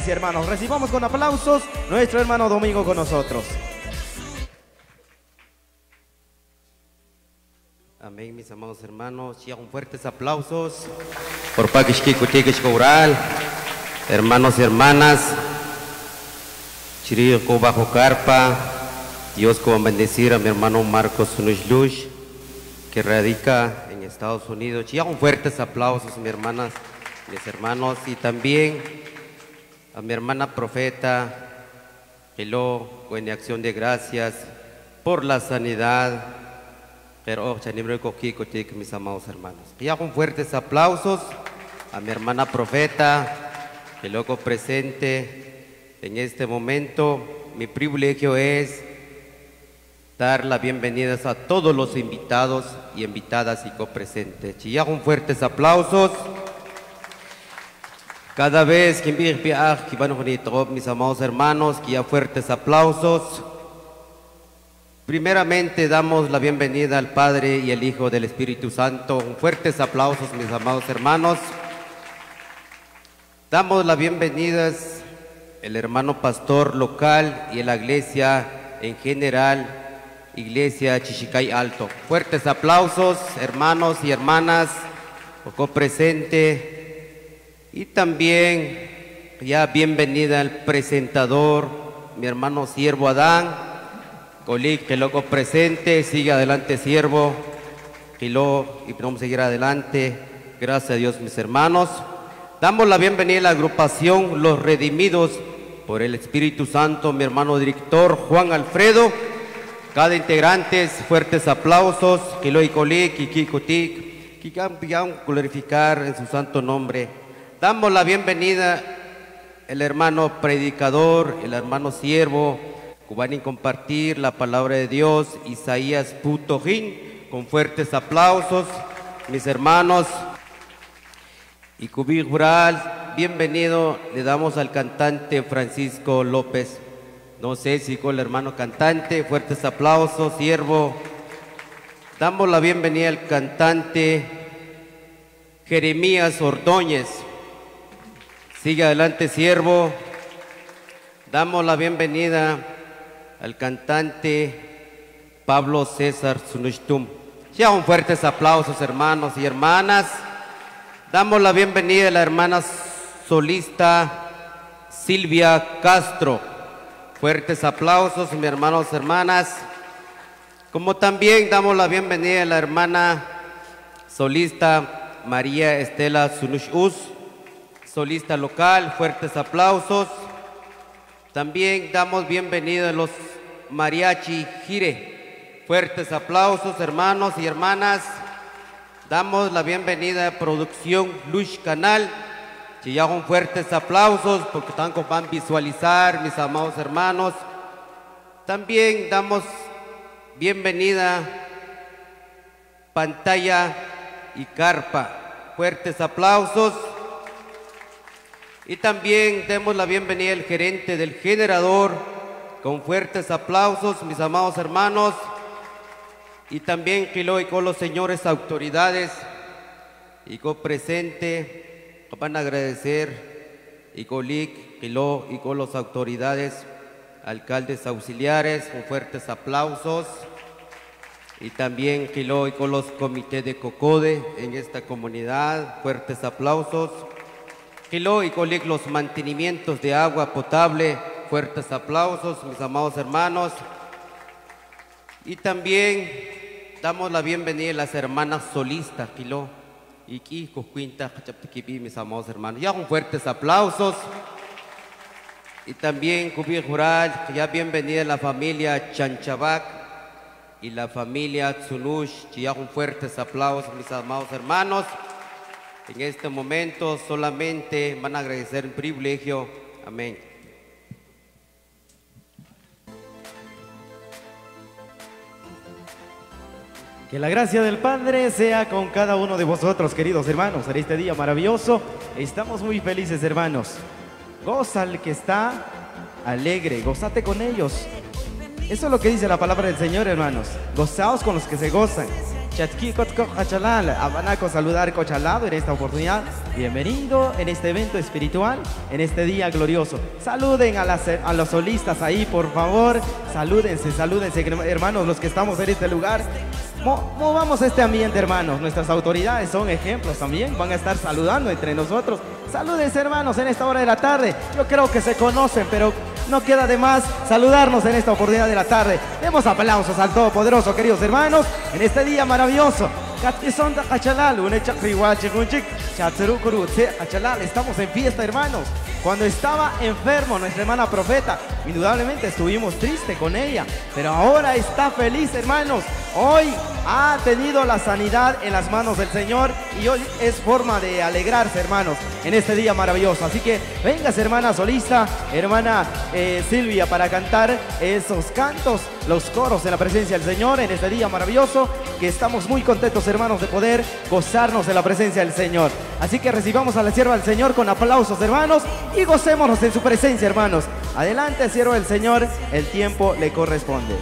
Hermanos, recibamos con aplausos nuestro hermano Domingo con nosotros. Amén, mis amados hermanos. Ya con fuertes aplausos por Paquishki Kutikish Koural, hermanos y hermanas. Chirico bajo carpa. Dios como bendecir a mi hermano Marcos Nushlush, que radica en Estados Unidos. Ya con fuertes aplausos, mis hermanas, mis hermanos, y también a mi hermana profeta, Hello, en acción de gracias por la sanidad. Pero mis amados hermanos, ya con fuertes aplausos a mi hermana profeta, que loco presente en este momento. Mi privilegio es dar las bienvenidas a todos los invitados y invitadas y copresentes. Ya con fuertes aplausos. Cada vez que mis amados hermanos, que ya fuertes aplausos. Primeramente damos la bienvenida al Padre y al Hijo del Espíritu Santo. Fuertes aplausos, mis amados hermanos. Damos las bienvenidas al hermano pastor local y a la iglesia en general, Iglesia Chichicay Alto. Fuertes aplausos, hermanos y hermanas, poco presente. Y también ya bienvenida al presentador, mi hermano siervo Adán. Colig, que loco presente, sigue adelante siervo, y vamos a seguir adelante. Gracias a Dios, mis hermanos. Damos la bienvenida a la agrupación Los Redimidos por el Espíritu Santo, mi hermano director Juan Alfredo. Cada integrante, fuertes aplausos. Kilo y Colig, Kikikutik, Kikam, glorificar en su santo nombre. Damos la bienvenida al hermano predicador, el hermano siervo, van a compartir la palabra de Dios, Isaías Putojín, con fuertes aplausos, mis hermanos. Y Cubí Jural, bienvenido, le damos al cantante Francisco López. No sé si con el hermano cantante, fuertes aplausos, siervo. Damos la bienvenida al cantante Jeremías Ordóñez. Sigue adelante, siervo. Damos la bienvenida al cantante Pablo César Sunushtum. Ya un fuertes aplausos, hermanos y hermanas. Damos la bienvenida a la hermana solista Silvia Castro. Fuertes aplausos, mis hermanos y hermanas. Como también damos la bienvenida a la hermana solista María Estela Sunushus, solista local. Fuertes aplausos. También damos bienvenida a los mariachi Gire. Fuertes aplausos, hermanos y hermanas. Damos la bienvenida a producción Lush Canal. Y ya con fuertes aplausos porque tanto van a visualizar, mis amados hermanos. También damos bienvenida Pantalla y Carpa. Fuertes aplausos. Y también demos la bienvenida al gerente del generador, con fuertes aplausos, mis amados hermanos. Y también y con los señores autoridades y con presente van a agradecer y con y con las autoridades, alcaldes auxiliares, con fuertes aplausos. Y también y con los comités de COCODE en esta comunidad, fuertes aplausos. Y con los mantenimientos de agua potable, fuertes aplausos, mis amados hermanos. Y también damos la bienvenida a las hermanas solistas, y mis amados hermanos. Ya con fuertes aplausos. Y también Cubí Jural, ya bienvenida a la familia Chanchabac y la familia Tsunush, ya con fuertes aplausos, mis amados hermanos. En este momento solamente van a agradecer el privilegio. Amén. Que la gracia del Padre sea con cada uno de vosotros, queridos hermanos, en este día maravilloso. Estamos muy felices, hermanos. Goza al que está alegre, gózate con ellos. Eso es lo que dice la palabra del Señor, hermanos. Gozaos con los que se gozan. Chatquicot Cochalal, Abanaco saludar Cochalado en esta oportunidad. Bienvenido en este evento espiritual, en este día glorioso. Saluden a los solistas ahí, por favor. Salúdense, hermanos, los que estamos en este lugar. Movamos este ambiente, hermanos. Nuestras autoridades son ejemplos también. Van a estar saludando entre nosotros. Salúdense, hermanos, en esta hora de la tarde. Yo creo que se conocen, pero no queda de más saludarnos en esta oportunidad de la tarde. Demos aplausos al Todopoderoso, queridos hermanos, en este día maravilloso. Estamos en fiesta, hermanos. Cuando estaba enfermo nuestra hermana profeta, indudablemente estuvimos tristes con ella, pero ahora está feliz, hermanos. Hoy ha tenido la sanidad en las manos del Señor y hoy es forma de alegrarse, hermanos, en este día maravilloso. Así que vengas, hermana solista, hermana Silvia, para cantar esos cantos, los coros en la presencia del Señor en este día maravilloso, que estamos muy contentos, hermanos, de poder gozarnos de la presencia del Señor. Así que recibamos a la sierva del Señor con aplausos, hermanos, y gocémonos en su presencia, hermanos. Adelante, sierva del Señor, el tiempo le corresponde.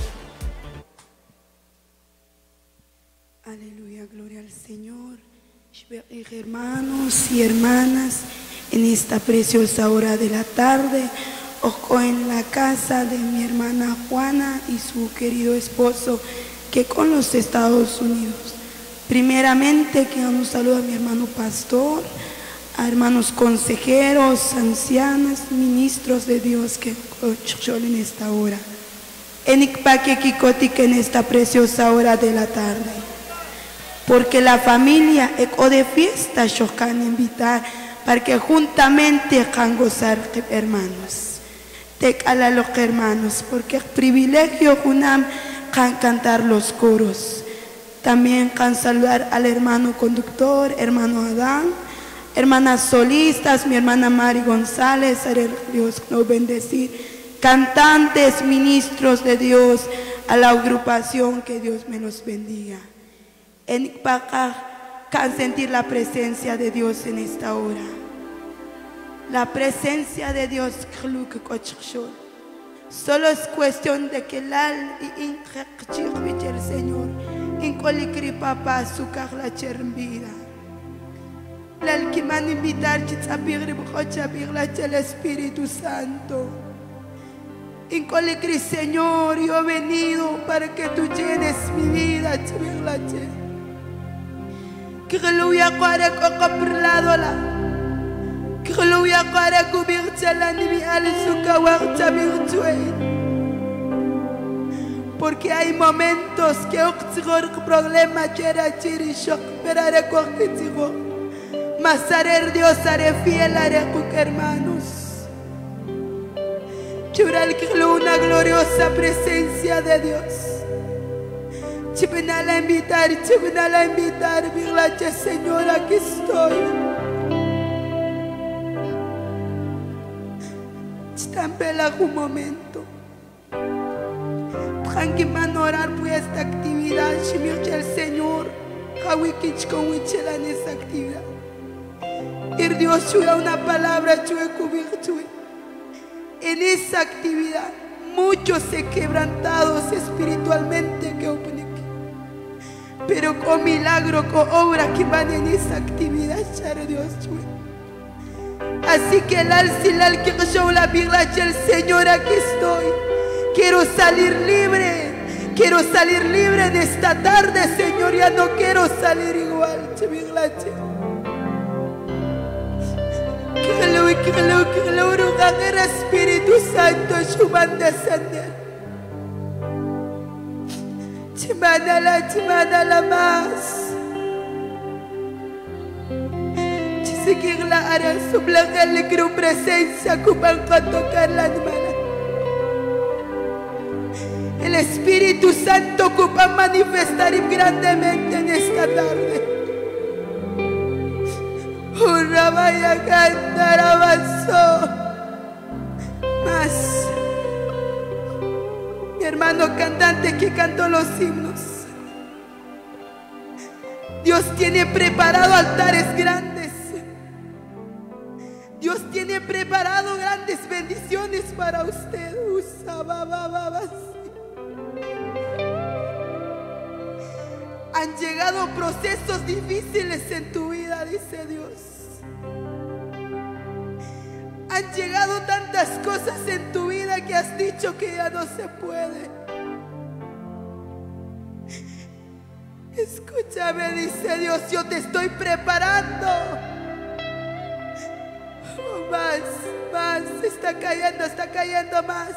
Aleluya, gloria al Señor. Hermanos y hermanas, en esta preciosa hora de la tarde, ojo en la casa de mi hermana Juana y su querido esposo, que con los Estados Unidos. Primeramente, que un saludo a mi hermano pastor, a hermanos consejeros, ancianas, ministros de Dios que en esta hora. En esta preciosa hora de la tarde. Porque la familia o de fiesta yo can invitar para que juntamente can gozar, hermanos. Te cala los hermanos, porque es privilegio junam can cantar los coros. También can saludar al hermano conductor, hermano Adán, hermanas solistas, mi hermana Mari González, Dios nos bendecir, cantantes, ministros de Dios, a la agrupación, que Dios me los bendiga. En Paca can sentir la presencia de Dios en esta hora. La presencia de Dios, solo es cuestión de que el Señor incolicri papá su carla chermbira. La que man invitar el Espíritu Santo. Incolicri, Señor, yo he venido para que tú llenes mi vida, que lo voy a la que lo voy a cubrirte la niña su cahuarcha virtual. Porque hay momentos que el problema quiere chirisho, pero haré corquitigo. Mas haré Dios, haré fiel, haré con hermanos. Chural que una gloriosa presencia de Dios. Chipinala invitar, virlache, Señor, aquí estoy. Estampela un momento. Tranquilamente orar por esta actividad, Shimirche el Señor, Hawikich con Wichela en esta actividad. Y Dios chuya una palabra, chuya cubierto. En esa actividad, muchos se quebrantados espiritualmente que open. Pero con milagro, con obra que van en esa actividad, Chare Dios chuya. Así que el alcilal que yo la virla, el Señor, aquí estoy. Quiero salir libre en esta tarde, Señor, ya no quiero salir igual, que el Espíritu Santo, Shuban descender. Chimana más. Seguir la área, sublagarle que presencia, cuban para tocar la hermana. El Espíritu Santo ocupa manifestar grandemente en esta tarde. Una vaya a cantar, avanzó. Más. Mi hermano cantante que cantó los himnos. Dios tiene preparado altares grandes. Dios tiene preparado grandes bendiciones para usted. Han llegado procesos difíciles en tu vida, dice Dios. Han llegado tantas cosas en tu vida que has dicho que ya no se puede. Escúchame, dice Dios, yo te estoy preparando. Más, está cayendo más.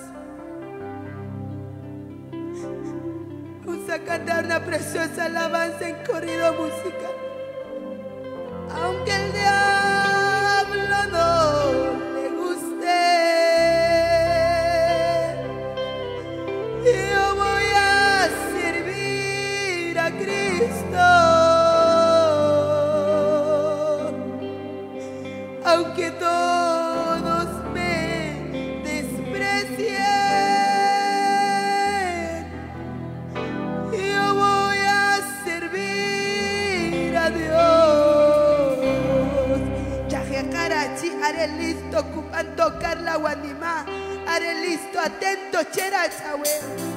Vamos a cantar una preciosa alabanza en corrido musical. Aunque el diablo no le guste, yo voy a servir a Cristo. Aunque todos me desprecien, yo voy a servir a Dios. Yaje Karachi, haré listo, ocupan tocar la guanimá. Haré listo, atento, chera chahue.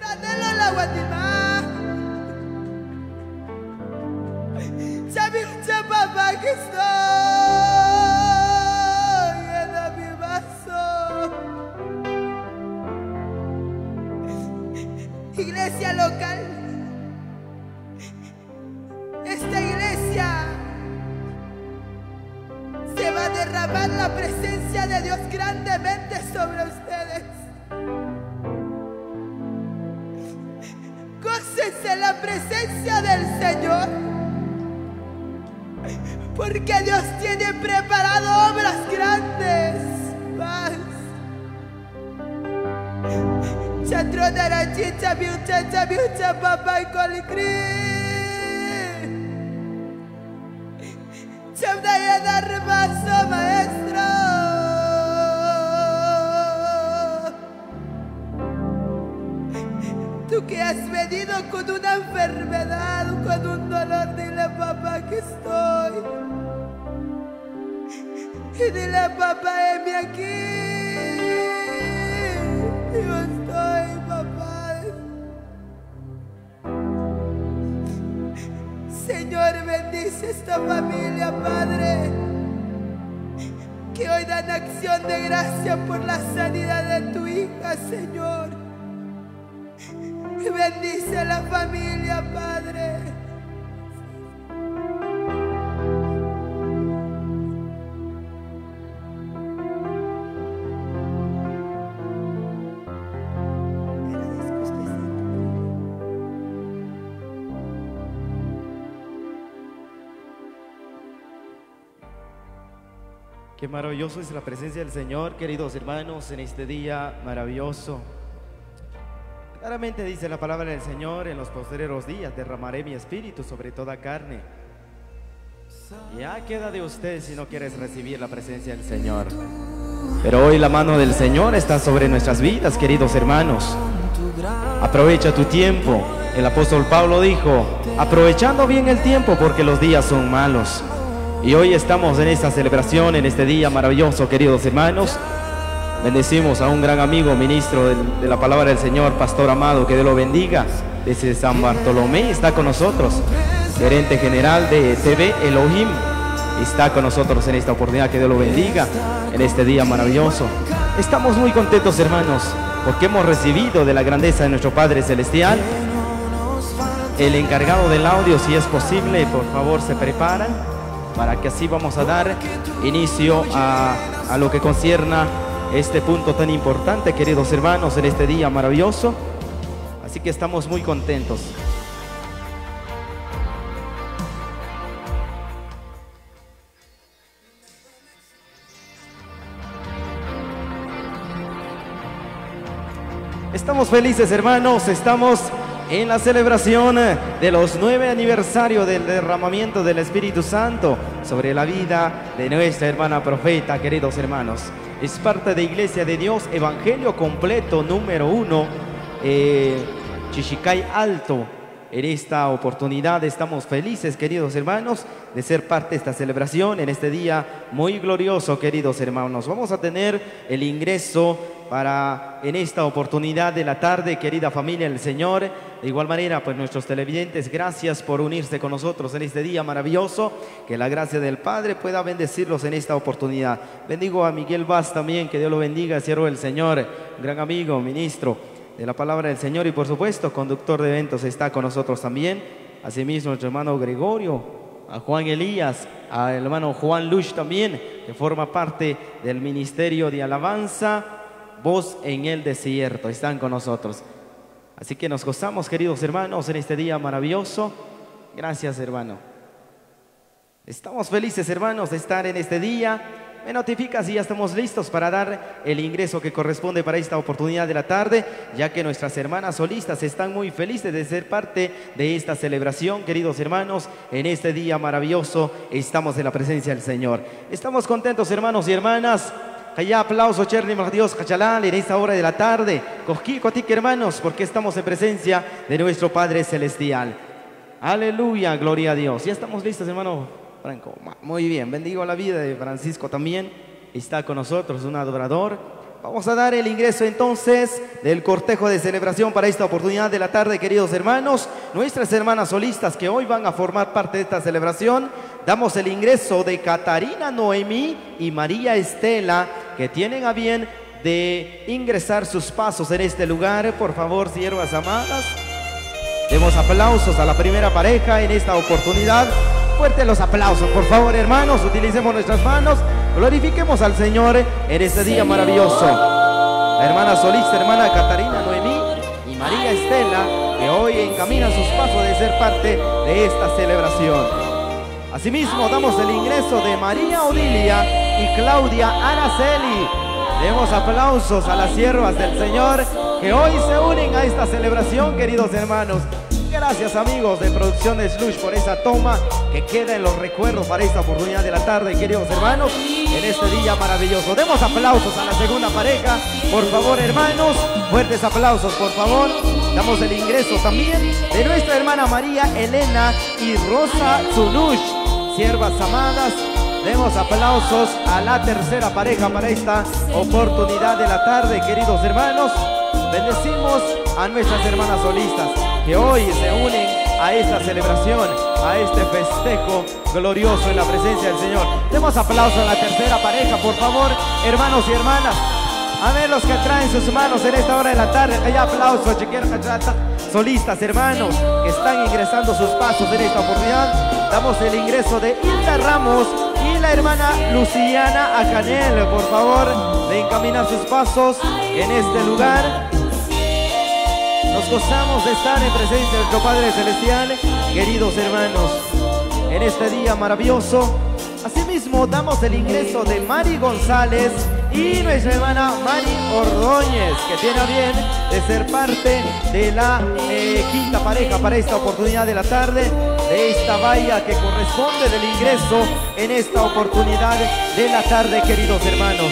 Anhelo la guatimá. Sabi usted, papá, que estoy en mi vaso. Iglesia local. Esta iglesia se va a derramar la presencia de Dios grandemente sobre ustedes. Gócense la presencia del Señor, porque Dios tiene preparado obras grandes. Más. Chatrona chicha miucha papá y colicri. Chabdaya dar paso, maestro. Tú que has venido con una enfermedad, con un dolor, dile papá que estoy. Y dile papá, heme aquí. Yo estoy, papá. Señor, bendice esta familia, Padre, que hoy dan acción de gracia por la sanidad de tu hija, Señor. Bendice a la familia, Padre. Qué maravilloso es la presencia del Señor, queridos hermanos, en este día maravilloso. Claramente dice la palabra del Señor: en los postreros días derramaré mi espíritu sobre toda carne. Ya queda de usted si no quieres recibir la presencia del Señor. Pero hoy la mano del Señor está sobre nuestras vidas, queridos hermanos. Aprovecha tu tiempo. El apóstol Pablo dijo: aprovechando bien el tiempo, porque los días son malos. Y hoy estamos en esta celebración, en este día maravilloso, queridos hermanos. Bendecimos a un gran amigo, ministro de la palabra del Señor, Pastor Amado, que Dios lo bendiga. Desde San Bartolomé está con nosotros, gerente general de TV Elohim. Está con nosotros en esta oportunidad, que Dios lo bendiga, en este día maravilloso. Estamos muy contentos, hermanos, porque hemos recibido de la grandeza de nuestro Padre Celestial. El encargado del audio, si es posible, por favor se preparan, para que así vamos a dar inicio a lo que concierna este punto tan importante, queridos hermanos, en este día maravilloso. Así que estamos muy contentos. Estamos felices, hermanos, estamos en la celebración de los 9 aniversarios del derramamiento del Espíritu Santo sobre la vida de nuestra hermana profeta, queridos hermanos. Es parte de Iglesia de Dios, Evangelio Completo número 1, Chichicay Alto. En esta oportunidad estamos felices, queridos hermanos, de ser parte de esta celebración en este día muy glorioso, queridos hermanos. Vamos a tener el ingreso para en esta oportunidad de la tarde, querida familia del Señor. De igual manera, pues nuestros televidentes, gracias por unirse con nosotros en este día maravilloso. Que la gracia del Padre pueda bendecirlos en esta oportunidad. Bendigo a Miguel Vaz también, que Dios lo bendiga, siervo del Señor, gran amigo, ministro de la palabra del Señor y por supuesto conductor de eventos está con nosotros también. Asimismo nuestro hermano Gregorio, a Juan Elías, al hermano Juan Lush también, que forma parte del ministerio de alabanza, Voz en el Desierto, están con nosotros. Así que nos gozamos, queridos hermanos, en este día maravilloso. Gracias, hermano. Estamos felices, hermanos, de estar en este día. Me notifica si ya estamos listos para dar el ingreso que corresponde para esta oportunidad de la tarde, ya que nuestras hermanas solistas están muy felices de ser parte de esta celebración, queridos hermanos. En este día maravilloso estamos en la presencia del Señor. Estamos contentos, hermanos y hermanas. Allá aplauso, Cherny, Dios, Cachalal, en esta hora de la tarde. Cosquí, cotique, hermanos, porque estamos en presencia de nuestro Padre Celestial. Aleluya, gloria a Dios. Ya estamos listos, hermano Franco. Muy bien, bendigo la vida de Francisco también. Está con nosotros un adorador. Vamos a dar el ingreso entonces del cortejo de celebración para esta oportunidad de la tarde, queridos hermanos. Nuestras hermanas solistas que hoy van a formar parte de esta celebración. Damos el ingreso de Catarina Noemí y María Estela, que tienen a bien de ingresar sus pasos en este lugar. Por favor, siervas amadas, demos aplausos a la primera pareja en esta oportunidad. Fuertes los aplausos, por favor, hermanos. Utilicemos nuestras manos. Glorifiquemos al Señor en este día maravilloso. La hermana solista, hermana Catarina Noemí y María Estela, que hoy encaminan sus pasos de ser parte de esta celebración. Asimismo, damos el ingreso de María Odilia y Claudia Araceli. Demos aplausos a las siervas del Señor que hoy se unen a esta celebración, queridos hermanos. Gracias, amigos de Producciones Slush, por esa toma que queda en los recuerdos para esta oportunidad de la tarde, queridos hermanos, en este día maravilloso. Demos aplausos a la segunda pareja, por favor, hermanos. Fuertes aplausos, por favor. Damos el ingreso también de nuestra hermana María Elena y Rosa Zunush, siervas amadas. Demos aplausos a la tercera pareja para esta oportunidad de la tarde, queridos hermanos. Bendecimos a nuestras hermanas solistas que hoy se unen a esta celebración, a este festejo glorioso en la presencia del Señor. Demos aplausos a la tercera pareja, por favor, hermanos y hermanas. A ver los que traen sus manos en esta hora de la tarde. Hay aplausos, solistas, hermanos, que están ingresando sus pasos en esta oportunidad. Damos el ingreso de Hilda Ramos y la hermana Luciana Acanel, por favor, de encaminar sus pasos en este lugar. Nos gozamos de estar en presencia de nuestro Padre Celestial, queridos hermanos, en este día maravilloso. Asimismo, damos el ingreso de Mari González y nuestra hermana Mari Ordóñez, que tiene a bien de ser parte de la quinta pareja para esta oportunidad de la tarde, de esta valla que corresponde del ingreso en esta oportunidad de la tarde, queridos hermanos.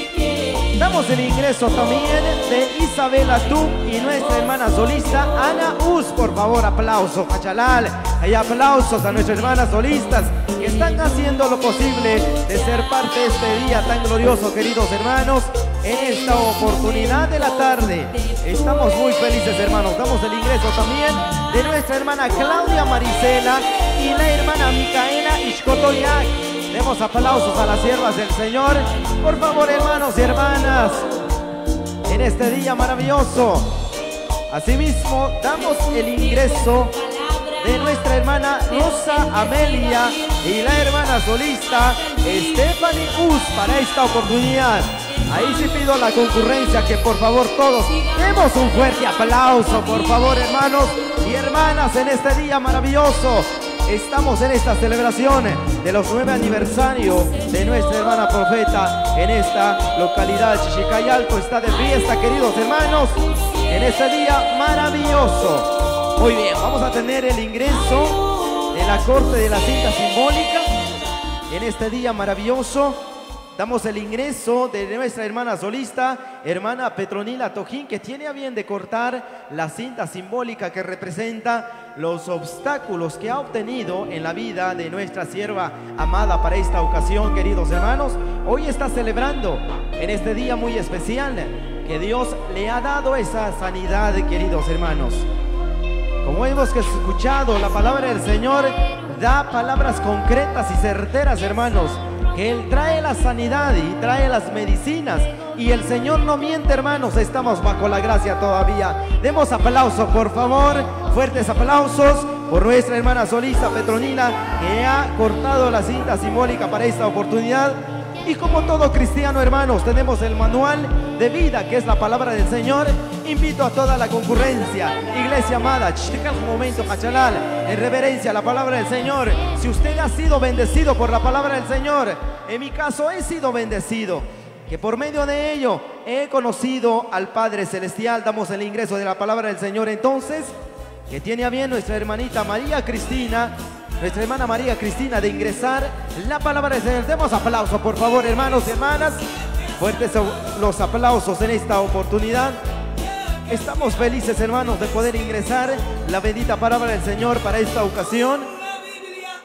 Damos el ingreso también de Isabela Tú y nuestra hermana solista Ana Uz. Por favor, aplausos, Pachalal. Hay aplausos a nuestras hermanas solistas que están haciendo lo posible de ser parte de este día tan glorioso, queridos hermanos, en esta oportunidad de la tarde. Estamos muy felices, hermanos. Damos el ingreso también de nuestra hermana Claudia Marisela y la hermana Micaela Ishkotoyak. Demos aplausos a las siervas del Señor. Por favor, hermanos y hermanas, en este día maravilloso. Asimismo, damos el ingreso de nuestra hermana Rosa Amelia y la hermana solista Stephanie Uz para esta oportunidad. Ahí sí pido a la concurrencia que por favor todos demos un fuerte aplauso, por favor, hermanos y hermanas, en este día maravilloso. Estamos en esta celebración de los 9 aniversarios de nuestra hermana profeta en esta localidad. Chichicay Alto está de fiesta, queridos hermanos, en este día maravilloso. Muy bien, vamos a tener el ingreso de la corte de la cinta simbólica en este día maravilloso. Damos el ingreso de nuestra hermana solista, hermana Petronila Tojín, que tiene a bien de cortar la cinta simbólica que representa los obstáculos que ha obtenido en la vida de nuestra sierva amada para esta ocasión, queridos hermanos. Hoy está celebrando en este día muy especial que Dios le ha dado esa sanidad, queridos hermanos. Como hemos escuchado, la palabra del Señor da palabras concretas y certeras, hermanos, que Él trae la sanidad y trae las medicinas, y el Señor no miente, hermanos. Estamos bajo la gracia todavía. Demos aplausos, por favor, fuertes aplausos por nuestra hermana solista Petronila, que ha cortado la cinta simbólica para esta oportunidad. Y como todo cristiano, hermanos, tenemos el manual de vida, que es la palabra del Señor. Invito a toda la concurrencia, iglesia amada, un momento, Pachalal, en reverencia a la palabra del Señor. Si usted ha sido bendecido por la palabra del Señor, en mi caso he sido bendecido, que por medio de ello he conocido al Padre Celestial. Damos el ingreso de la palabra del Señor entonces, que tiene a bien nuestra hermanita María Cristina, nuestra hermana María Cristina, de ingresar la palabra del Señor. Demos aplausos, por favor, hermanos y hermanas. Fuertes los aplausos en esta oportunidad. Estamos felices, hermanos, de poder ingresar la bendita palabra del Señor para esta ocasión.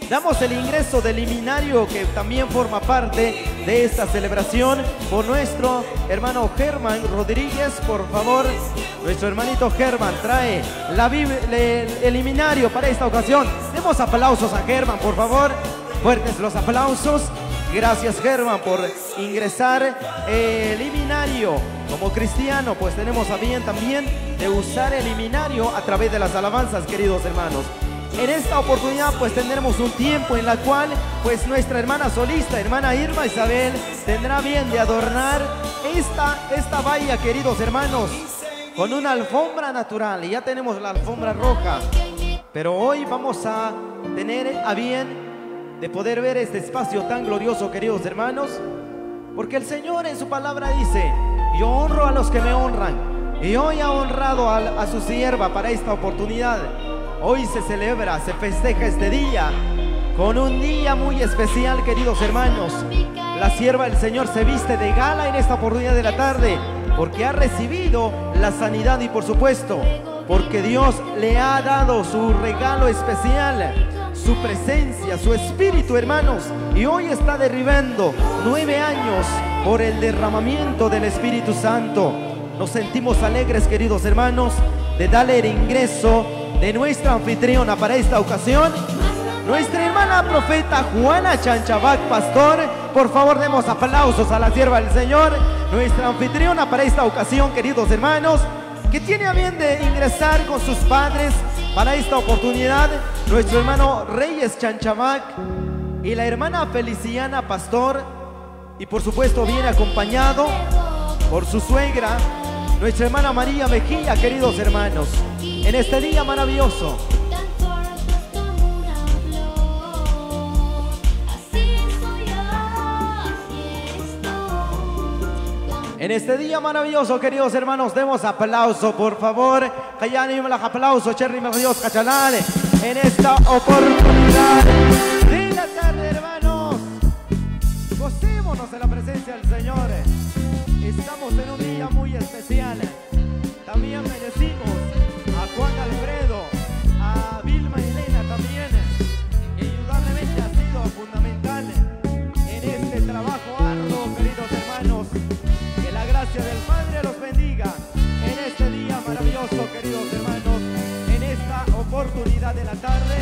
Damos el ingreso del liminario que también forma parte de esta celebración por nuestro hermano Germán Rodríguez. Por favor, nuestro hermanito Germán trae el liminario para esta ocasión. Demos aplausos a Germán, por favor. Fuertes los aplausos. Gracias, Germán, por ingresar el liminario. Como cristiano, pues tenemos a bien también de usar el liminario a través de las alabanzas, queridos hermanos. En esta oportunidad pues tendremos un tiempo en la cual pues nuestra hermana solista, hermana Irma Isabel, tendrá bien de adornar esta valla, queridos hermanos, con una alfombra natural. Y ya tenemos la alfombra roja, pero hoy vamos a tener a bien de poder ver este espacio tan glorioso, queridos hermanos, porque el Señor en su palabra dice: yo honro a los que me honran, y hoy ha honrado a su sierva para esta oportunidad. Hoy se celebra, se festeja este día con un día muy especial, queridos hermanos. La sierva del Señor se viste de gala en esta oportunidad de la tarde, porque ha recibido la sanidad y por supuesto, porque Dios le ha dado su regalo especial, su presencia, su espíritu, hermanos. Y hoy está derribando 9 años por el derramamiento del Espíritu Santo. Nos sentimos alegres, queridos hermanos, de darle el ingreso de nuestra anfitriona para esta ocasión, nuestra hermana profeta Juana Chanchabac Pastor. Por favor, demos aplausos a la sierva del Señor, nuestra anfitriona para esta ocasión, queridos hermanos, que tiene a bien de ingresar con sus padres para esta oportunidad. Nuestro hermano Reyes Chanchabac y la hermana Feliciana Pastor, y por supuesto viene acompañado por su suegra, nuestra hermana María Mejía, queridos hermanos, en este día maravilloso. En este día maravilloso, queridos hermanos, demos aplauso, por favor. Aplauso, Cherry Dios Cachalale. En esta oportunidad de la tarde, hermanos, gocémonos de la presencia del Señor. Estamos en un día muy especial. También bendecimos a Juan Alfredo, a Vilma Elena también, que indudablemente ha sido fundamental en este trabajo arduo, queridos hermanos. Que la gracia del Padre los bendiga en este día maravilloso, queridos hermanos, en esta oportunidad de la tarde.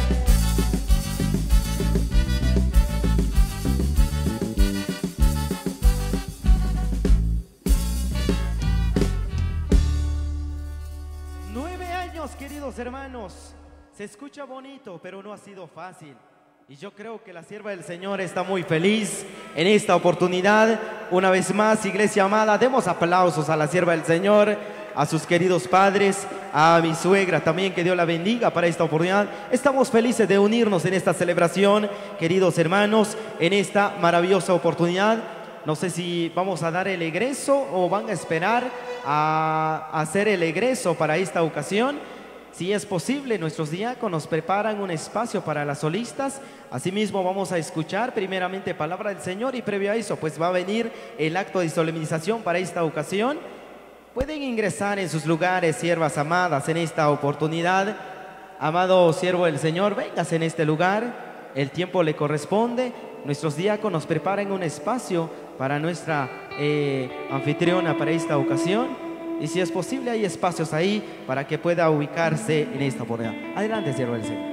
Queridos hermanos, se escucha bonito, pero no ha sido fácil. Y yo creo que la sierva del Señor está muy feliz en esta oportunidad. Una vez más, iglesia amada, demos aplausos a la sierva del Señor, a sus queridos padres, a mi suegra también, que Dios la bendiga para esta oportunidad. Estamos felices de unirnos en esta celebración, queridos hermanos, en esta maravillosa oportunidad. No sé si vamos a dar el egreso o van a esperar a hacer el egreso para esta ocasión. Si es posible, nuestros diáconos preparan un espacio para las solistas. Asimismo vamos a escuchar primeramente palabra del Señor y previo a eso pues va a venir el acto de solemnización para esta ocasión. Pueden ingresar en sus lugares, siervas amadas, en esta oportunidad. Amado siervo del Señor, vengas en este lugar, el tiempo le corresponde. Nuestros diáconos preparan un espacio para nuestra anfitriona para esta ocasión. Y si es posible, hay espacios ahí para que pueda ubicarse en esta oportunidad. Adelante, siervo del Señor.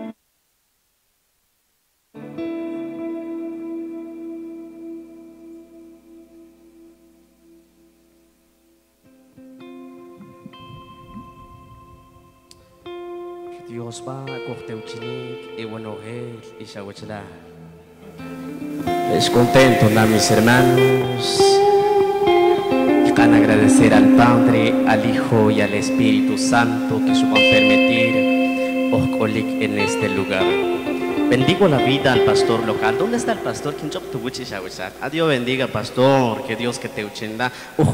Dios va a corteuchinik y buenogel y shawachla. Les contento a mis hermanos. Van a agradecer al Padre, al Hijo y al Espíritu Santo que suban permitir Ojolik en este lugar. Bendigo la vida al pastor local. ¿Dónde está el pastor? A Dios bendiga, pastor. Que Dios que te uchenda.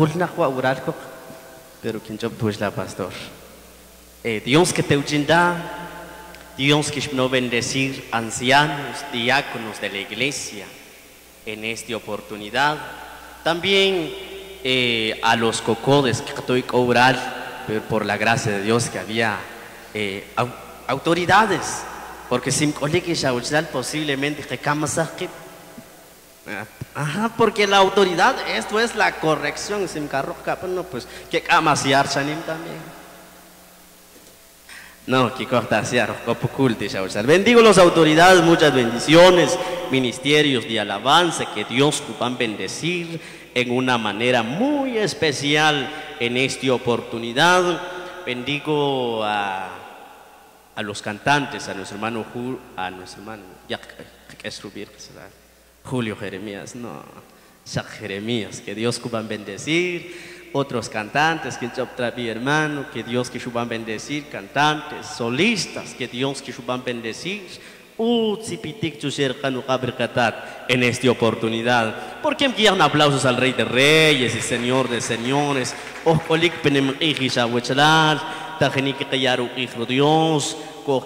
Pero quien la pastor. Dios que te uchenda. Dios que no bendecir ancianos, diáconos de la iglesia en esta oportunidad. También a los cocodes que estoy cobrando, pero por la gracia de Dios que había autoridades Porque sin colegio shauchal posiblemente que camasaki. Ajá, porque la autoridad, esto es la corrección, sin carroca, no, pues que camasiar chanim también. No, que cortasiar, copuculti shauchal. Bendigo las autoridades, muchas bendiciones, ministerios de alabanza, que Dios puedan bendecir en una manera muy especial en esta oportunidad. Bendigo a los cantantes, a nuestro hermano Julio Jeremías, no, Jeremías, que Dios puedan bendecir. Otros cantantes que yo mi hermano, que Dios que van bendecir, cantantes, solistas, que Dios que van bendecir. En esta oportunidad, porque envían aplausos al Rey de Reyes y Señor de Señores. Dios,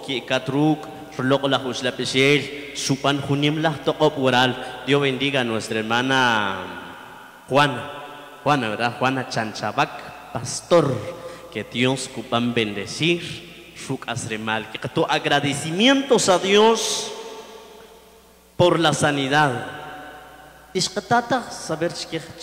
Dios bendiga a nuestra hermana Juana, ¿verdad? Juana Chanchabac, pastor, que Dios puedan bendecir. Que tu agradecimientos a Dios por la sanidad. Saber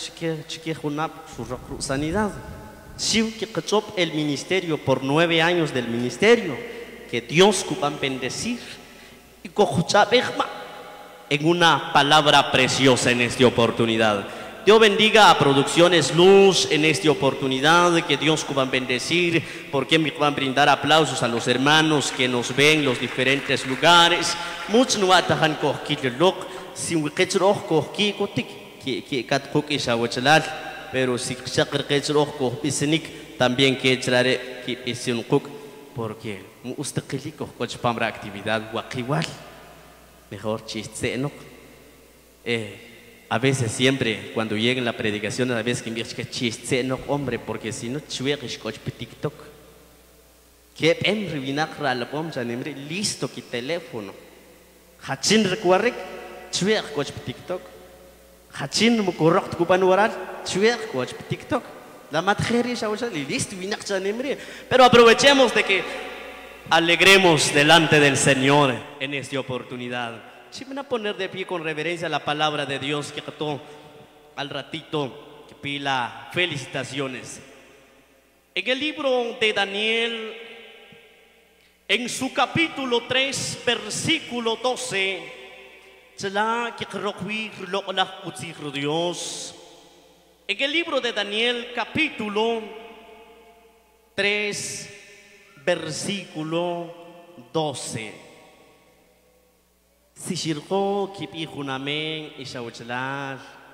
sanidad. El ministerio por 9 años del ministerio, que Dios puedan bendecir. Y en una palabra preciosa en esta oportunidad. Dios bendiga a Producciones Luz en esta oportunidad, que Dios pueda bendecir, porque me van a brindar aplausos a los hermanos que nos ven en los diferentes lugares. Muchos no atajan coquillo, sin pero si también que porque usted para actividad igual mejor chiste, ¿no? A veces siempre cuando llega en la predicación, a veces que me dice chiste, no hombre, porque si no chueques coche TikTok. Que en revinar la pomcha nembre listo que teléfono. Hachin recuerre chueques coche TikTok. Hachin mo correcto kupan waral chueques coche TikTok. La matjeria ya listo vinar nembre. Pero aprovechemos de que alegremos delante del Señor en esta oportunidad. Si van a poner de pie con reverencia a la palabra de Dios, que al ratito que pila felicitaciones. En el libro de Daniel, en su capítulo 3, versículo 12, Dios. En el libro de Daniel, capítulo 3, versículo 12. Si shirko kipi junamen y shauchlar,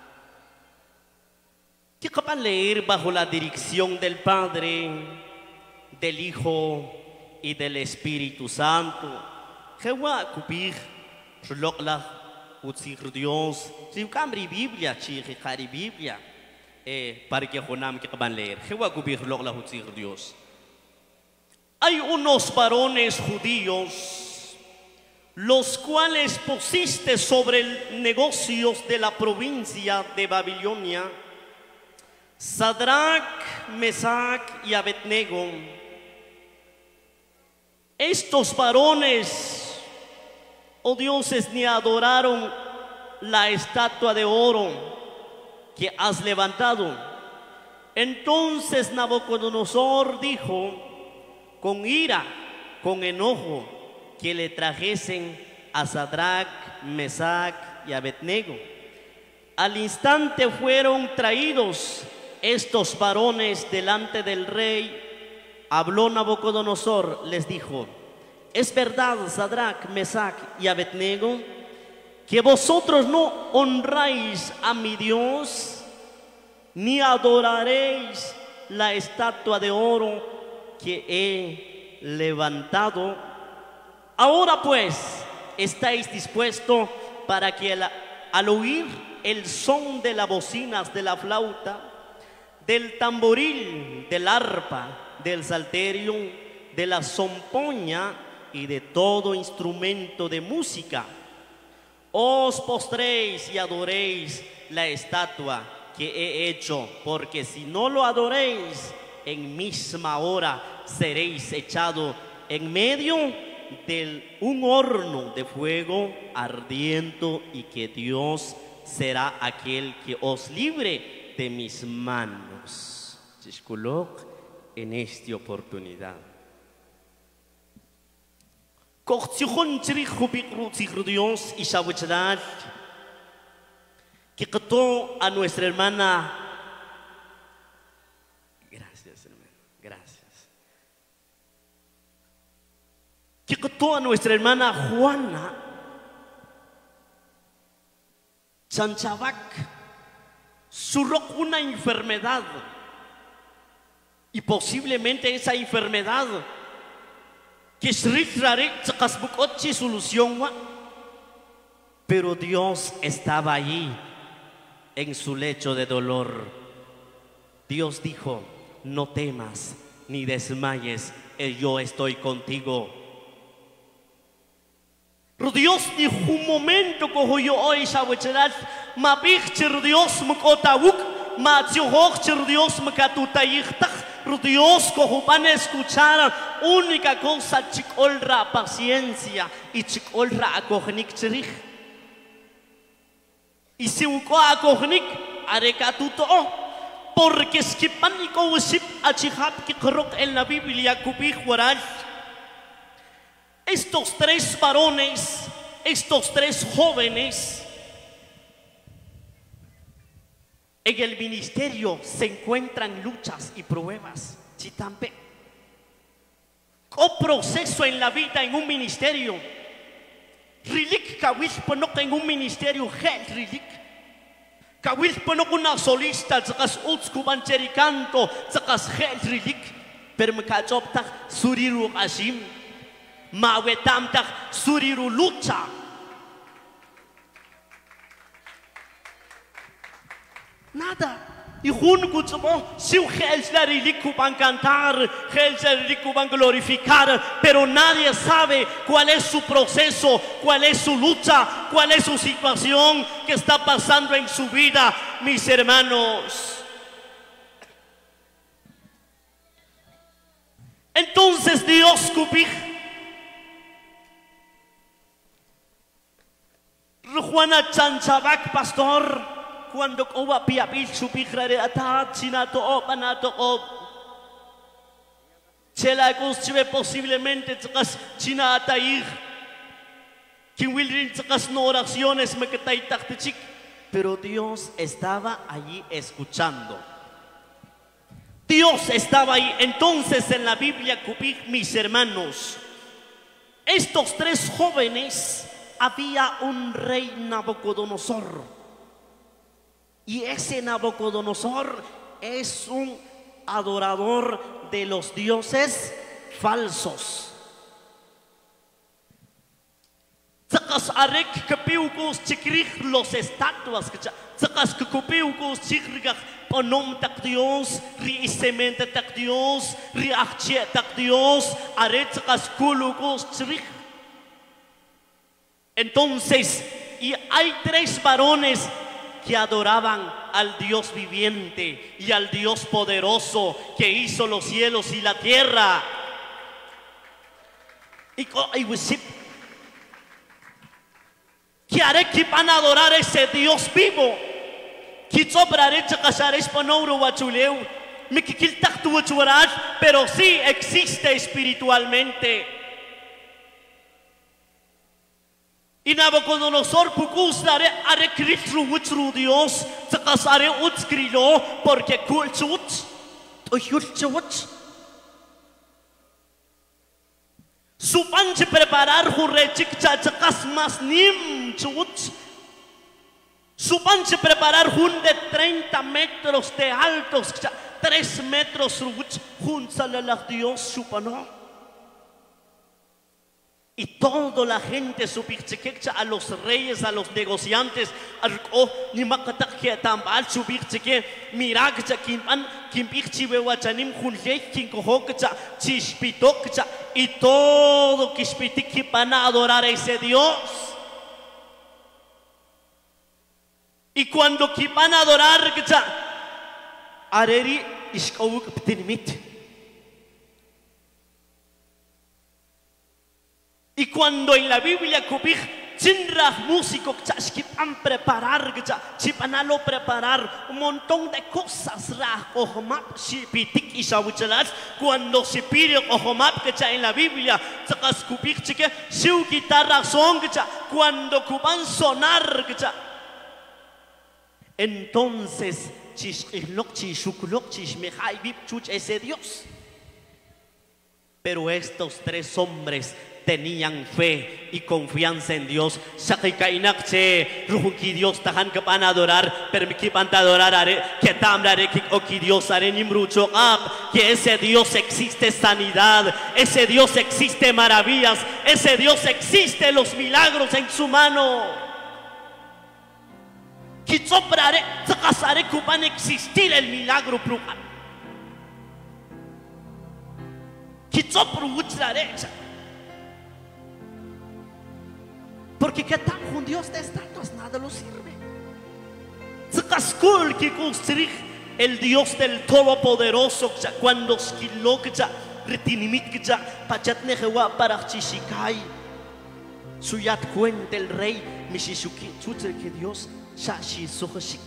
que capan leer bajo la dirección del Padre, del Hijo y del Espíritu Santo. Jehová kupir, shlokla, utsir Dios. Si cambri Biblia, chihikari Biblia, para que junam que capan leer. Jehová kupir, shlokla, utsir Dios. Hay unos varones judíos, los cuales pusiste sobre negocios de la provincia de Babilonia, Sadrach, Mesac y Abednego. Estos varones, oh dioses, ni adoraron la estatua de oro que has levantado. Entonces Nabucodonosor dijo con ira, con enojo, que le trajesen a Sadrach, Mesac y Abednego. Al instante fueron traídos estos varones delante del rey. Habló Nabucodonosor, les dijo: es verdad, Sadrach, Mesac y Abednego, que vosotros no honráis a mi Dios, ni adoraréis la estatua de oro que he levantado. Ahora pues, ¿estáis dispuestos para que al oír el son de las bocinas de la flauta, del tamboril, del arpa, del salterio, de la zompoña y de todo instrumento de música, os postréis y adoréis la estatua que he hecho? Porque si no lo adoréis, en misma hora seréis echado en medio de un horno de fuego ardiendo, y que Dios será aquel que os libre de mis manos. En esta oportunidad. Dios y que quitó a nuestra hermana. Gracias, hermano, gracias. Que quitó a nuestra hermana Juana Chanchabac, surgió una enfermedad, y posiblemente esa enfermedad que solución, pero Dios estaba allí en su lecho de dolor. Dios dijo: no temas ni desmayes, yo estoy contigo. Dios dijo un momento cojo yo hoy shawacherat ma bichir Dios mkotawuk ma tiohochir Dios mkatutayiktak. Dios cojo van a escuchar única cosa: chicolra paciencia y chicolra acognik chirich. Y si uko acognik arecatuto, porque es que pánico usip achihap que crok en la Biblia kubij waral. Estos tres varones, estos tres jóvenes, en el ministerio se encuentran luchas y pruebas. Chitampe. O proceso en la vida en un ministerio. Rilik kawil ponok en un ministerio gel rilik. Kawil ponok una solista zakas utskuban cherikanto zakas gel rilik. Pero mekachoptak suriru ashim. Mawetamtak suriru lucha. Nada. Y juntos si van a cantar, van a glorificar, pero nadie sabe cuál es su proceso, cuál es su lucha, cuál es su situación que está pasando en su vida, mis hermanos. Entonces Dios cubij Juana Chanchabac, pastor, cuando oba piabil subijrare ata chinato o panato o chela guschive posiblemente tsakas china ataig que wilrin tsakas no oraciones me que taitachik, pero Dios estaba allí escuchando. Dios estaba ahí. Entonces en la Biblia cubij, mis hermanos, estos tres jóvenes, había un rey Nabucodonosor. Y ese Nabucodonosor es un adorador de los dioses falsos. Tsakas arek kapiukus chikrich los estatuas, tsakas kapiukus chikrich ponom tak Dios, ri isemente tak Dios, ri achie tak Dios, arek tsakas kulukus chikrich. Entonces, y hay tres varones que adoraban al Dios viviente y al Dios poderoso que hizo los cielos y la tierra. Y que haré que van a adorar a ese Dios vivo. Pero sí existe espiritualmente. Y Nabucodonosor pukus are kristru utru Dios tsakas are utskrilo porque kulchut toyulchut su panche preparar jurrechik tsakas mas nim chut su panche preparar jun de 30 metros de altos 3 metros ruch jun salalach Dios supano. Y toda la gente subirchequecha a los reyes, a los negociantes, ni makatakia tambal subircheque, miragcha kimpan, kimpichi bewachanim junlech, kinkohokcha, chispitokcha, y todo kispitiki van a adorar a ese Dios. Y cuando van a adorar, areri ishkawuk ptinimit. Y cuando en la Biblia cubij chinra músico que han preparar chipanalo preparar un montón de cosas ra ojomap shipitik y shawichalas cuando se pide ojomap que en la Biblia sacas cubij chique su guitarra son cuando cuban sonar entonces chishlok chishuklok chishmehai bib chuch ese Dios. Pero estos tres hombres tenían fe y confianza en Dios. Sakikainakche, ruki Dios tahan que van a adorar, permikipan adorar que tamrare que oki Dios are nimrucho up, que ese Dios existe sanidad, ese Dios existe maravillas, ese Dios existe los milagros en su mano. Kitsoprare, sakasare que van a existir el milagro prujan. Kitsopru uchrare. Porque que tan con Dios de estatuas nada lo sirve. Tzakaskul que construir el Dios del Todopoderoso cuando skilo que retinimit que pachat nejewa para chishikai. Suyat cuenta el rey Mishishuki chutre que Dios shashi sohashik.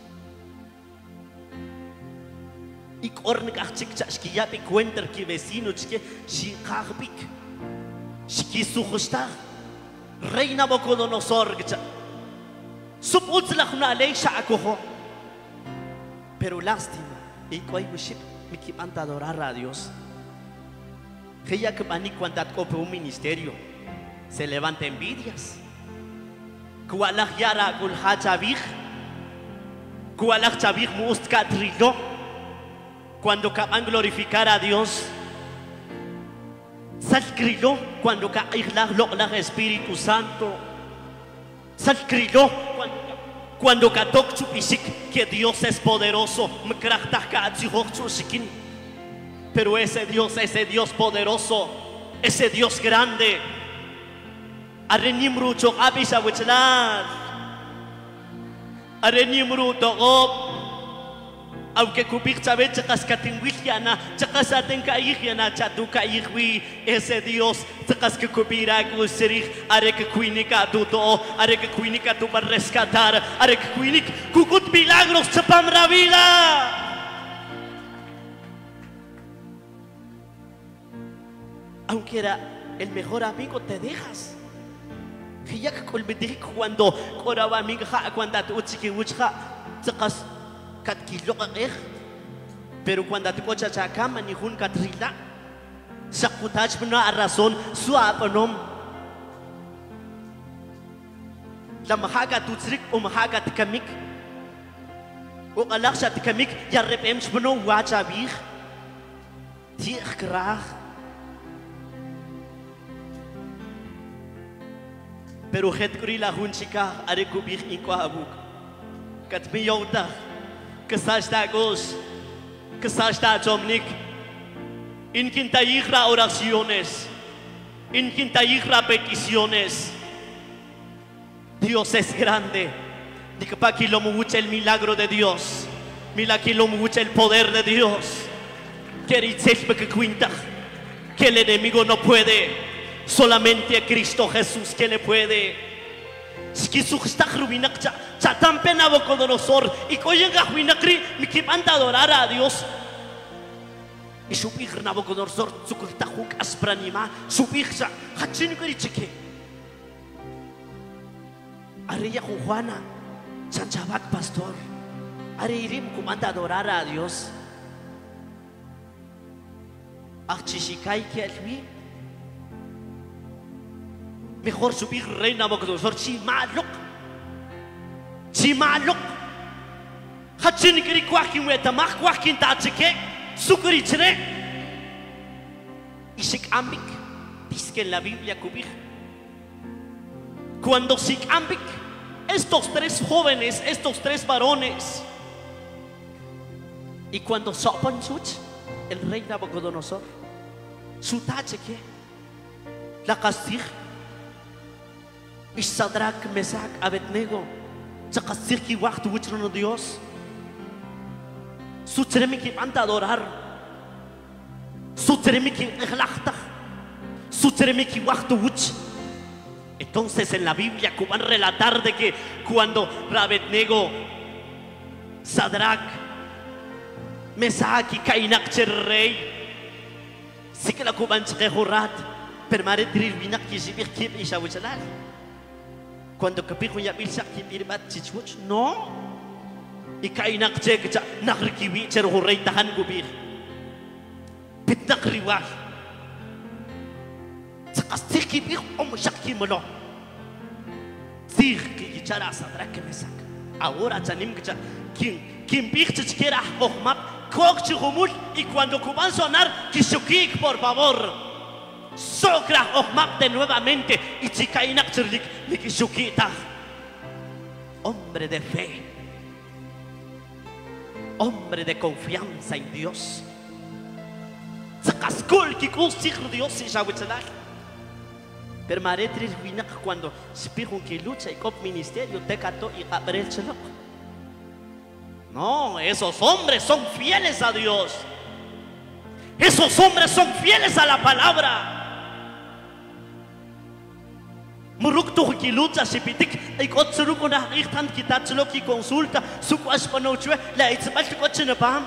Y cornegach chashkiyapi cuenta que vecino que shikarbik. Shiki suhashtar. Rey Nabucodonosor, suputzlach una ley shakoho. Pero lástima, y cuando me quitan adorar a Dios, que ya que van y cuando cope un ministerio, se levanta envidias. Kualach yara gulha chavich, kualach chavich muustkat rilo, cuando acaban glorificar a Dios. Salcrilo cuando cae Espíritu Santo. Salcrilo cuando catok chupisik que Dios es poderoso. Pero ese Dios poderoso, ese Dios grande. Arenimru chokabisa wichlas. Arenimru togob. Aunque cubir sabe chacas catinguiana, chacas atencaígiana, chatucaígui, ese Dios, chacas que cubira gusirich, are que cuinica tuto, are que cuinica tu para rescatar, are que cuinic, cucut milagros, chapamra vida. Aunque era el mejor amigo, te dejas. Que ya que colmetic cuando coraba amiga, cuando tu chiqui uchja, chacas. Pero cuando te cocha chacama ni jun katrila sakutach puna razón suapanom la mahaga tutsrik o mahaga tikamik o alaksha tikamik ya repem puno wacha bih tikrah. Pero het krila jun chika are kubih inkohabuk katmi yauta que está Gos, que está Dominic, en quinta oraciones, en quinta peticiones. Dios es grande. Dice para que lo mucha el milagro de Dios, mira que lo mucha el poder de Dios. Que el enemigo no puede, solamente a Cristo Jesús que le puede. Si su está ruinaccha, chatan pena Nabucodonosor y coyenga huinacri, mi que van a adorar a Dios. Y su hija Nabucodonosor, su curta huk aspranima, su hija, hachin grichique. Areya Juana, Chanchabac pastor, Areirim comanda adorar a Dios. Achishikai que el mejor subir reina Nabucodonosor chimalok hachin kiri kwakin weta mak kwakin tachike sukri chre y ambik dice que en la Biblia cubir cuando ambik estos tres jóvenes, estos tres varones, y cuando sopan such el rey Nabucodonosor su tachike la castig y Sadrach, Mesach, Abednego, Chakasir ki waktu wichrono Dios, su tremi ki anta adorar, su tremi ki ikhlachta, su tremi ki waktu wich. Entonces en la Biblia van a relatar de que cuando Abednego, Sadrach, Mesach y Kainak rey, sí que la cuban chejorat, pero mare trilvinak que se virkib y shawichalal. Cuando capijo ya bilsak que birbat chichuch, no. Y Kainak checha nakrikibi cherhorrey tahan gubir. Pitnak riwal. Sakastiki bir omushaki mono. Dir que yichara Sadrach que Mesach. Ahora chanim que quien bichos quiera ohmap coche humul y cuando cuban sonar kishukik por favor. Sogra ohmap de nuevamente y chikainak chirlik ni kishukita. Hombre de fe. Hombre de confianza en Dios. Sacaskul kikusik Dios y shawichalak. Permaretris winak cuando spijun que lucha y cop ministerio tecato y gabriel chelok. No, esos hombres son fieles a Dios. Esos hombres son fieles a la palabra. Muruktu que lucha sipitik y kotsuruko na ikhtan kitatslo ki consulta su kwashpanochwe la itzmal kochne pam.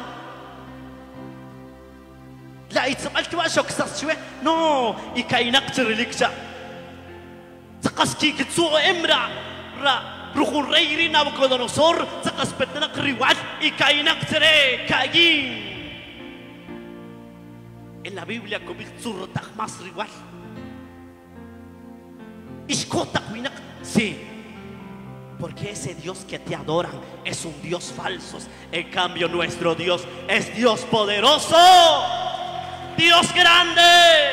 La itzmal kwashoksatswe no y kainak tsrilikcha. Sakaski kitsu emra ra ruhun reyri Nabucodonosor sakas petnak riwat y kainak tere kayin. En la Biblia kubik surtak mas riwat. Sí, porque ese Dios que te adoran es un Dios falso. En cambio nuestro Dios es Dios poderoso, Dios grande.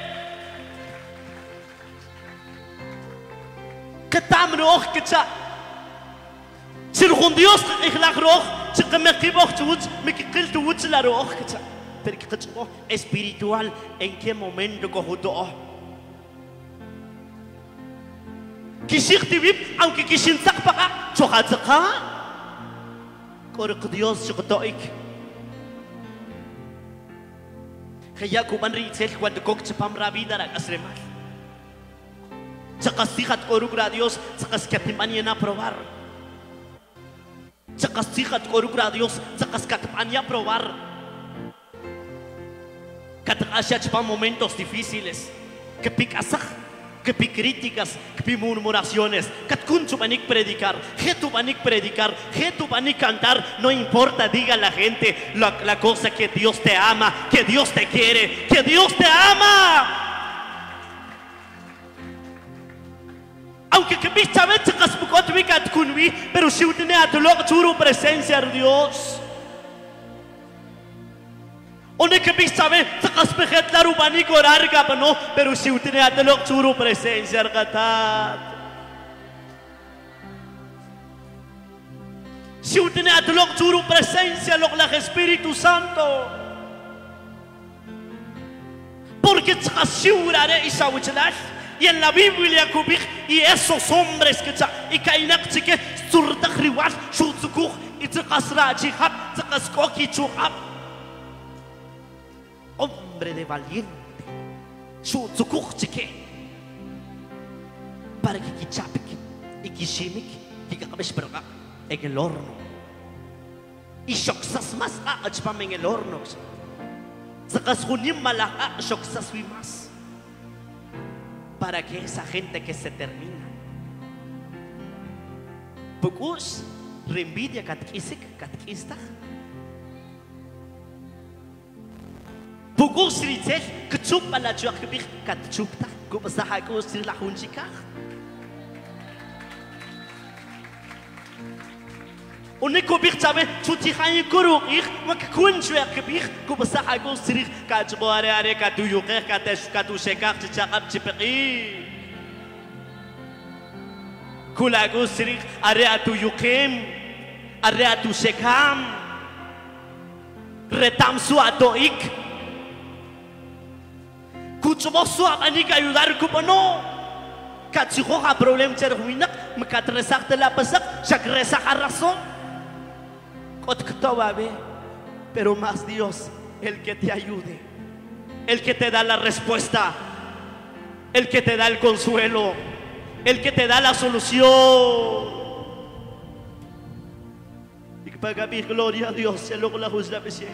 Que tam roch que cha, si un Dios ich la roch, si que me equivoco chuch, me quil chuch la roch que cha, pero que chuch espiritual, ¿en qué momento cojudo? Kishik tibib, aunque kishin takpaka, chokatzaka, korek Dios chokotoik. Kaya kuban ritzel cuando kokchapam rabida ra kasremal. Chakasihat korukra Dios, chakaskatimanien a probar. Chakasihat korukra Dios, chakaskatipania a probar. Katakashach pa momentos difíciles, que picasaj. Que pi críticas, que pi murmuraciones, que tu panik predicar, que tu panik predicar, que tu panik cantar, no importa, diga la gente la cosa que Dios te ama, que Dios te quiere, que Dios te ama. Aunque que pista veces caspukot vikat kunwi, pero si usted ne atolog churu presencia de Dios. One que pista ve, sacas pejet la rubani corar capano, pero si usted ha de lo churu presencia argatat. Si usted ha de lo churu presencia lo la Espíritu Santo. Porque chashiurare y sawichalash y en la Biblia kubik y esos hombres que cha y kainak chike surtak riwas shutsukuh y chakasra chihap chakaskoki chuhap. Hombre de valiente, su chique, para que kichapik y kishimik, que cabes verga en el horno. Y shoksas más achpam en el horno. Sacas junim malaha shoksas más. Para que esa gente que se termina. Pocos reenvidia katkisik, katkista. Pugos ritzel, que chupa la chuakbir, kat chupta, como sahagos la hunchika. Uneko bir sabe, chutihay kurukir, makakun chuakbir, como sahagos sirih, kachboare are katuyuker, katushekar, chichakap chipeki. Kulagos sirih, are atuyukem, are atushekam, retam su atoik. Kuchumoso amanik ayudar ko no. Katsiko ka problem cherhuinak, makatresak de la pasak, chakresak a razón. Kotktawabe, pero más Dios, el que te ayude, el que te da la respuesta, el que te da el consuelo, el que te da la solución. Y que paga mi gloria a Dios, se lo la juzga besiel.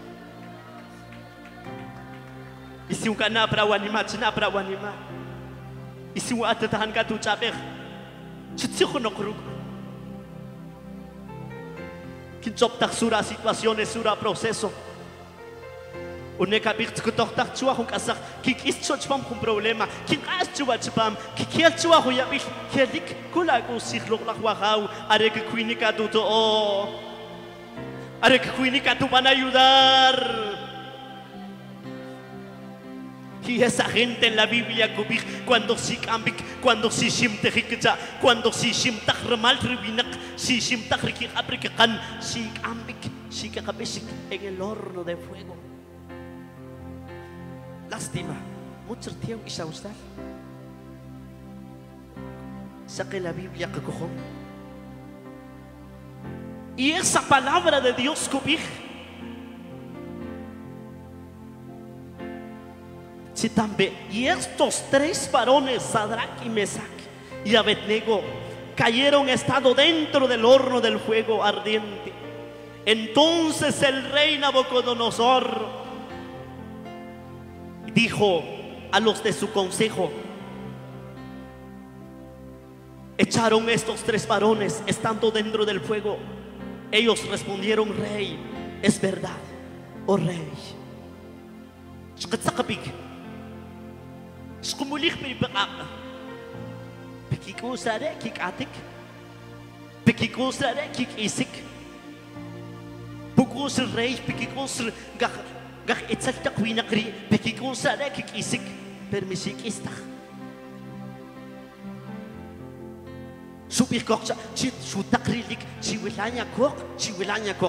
Y si un cana para wanima, china para wanima. Y si un atatahan ka tu chaber, chitsi no krug. Kinchop tak sura situaciones, sura proceso. Uneka bicht kutohtak chua hung asak kikis chochpam hung problema kikas chua chpam kikiel chua hu ya bich kelik kulago sihlok lakwahau are que kuinika tuto o are que kuinika tu van a ayudar. Y esa gente en la Biblia kubik cuando si kambik cuando si shim tehikja cuando si shim takhramal ribinak si shim takhriki aprikan si kambik si kakabesik en el horno de fuego. Lástima, mucho tiempo y saustar. Saque la Biblia que cojón. Y esa palabra de Dios cubij. Si también, y estos tres varones, Sadrach y Mesach y Abednego, cayeron estado dentro del horno del fuego ardiente. Entonces el rey Nabucodonosor dijo a los de su consejo, echaron estos tres varones estando dentro del fuego. Ellos respondieron, rey, es verdad, oh rey. Gak etzal takwina kri pekikon sare kikisik permisik istah. Supir kok chit sutakrilik chiwilanya kok.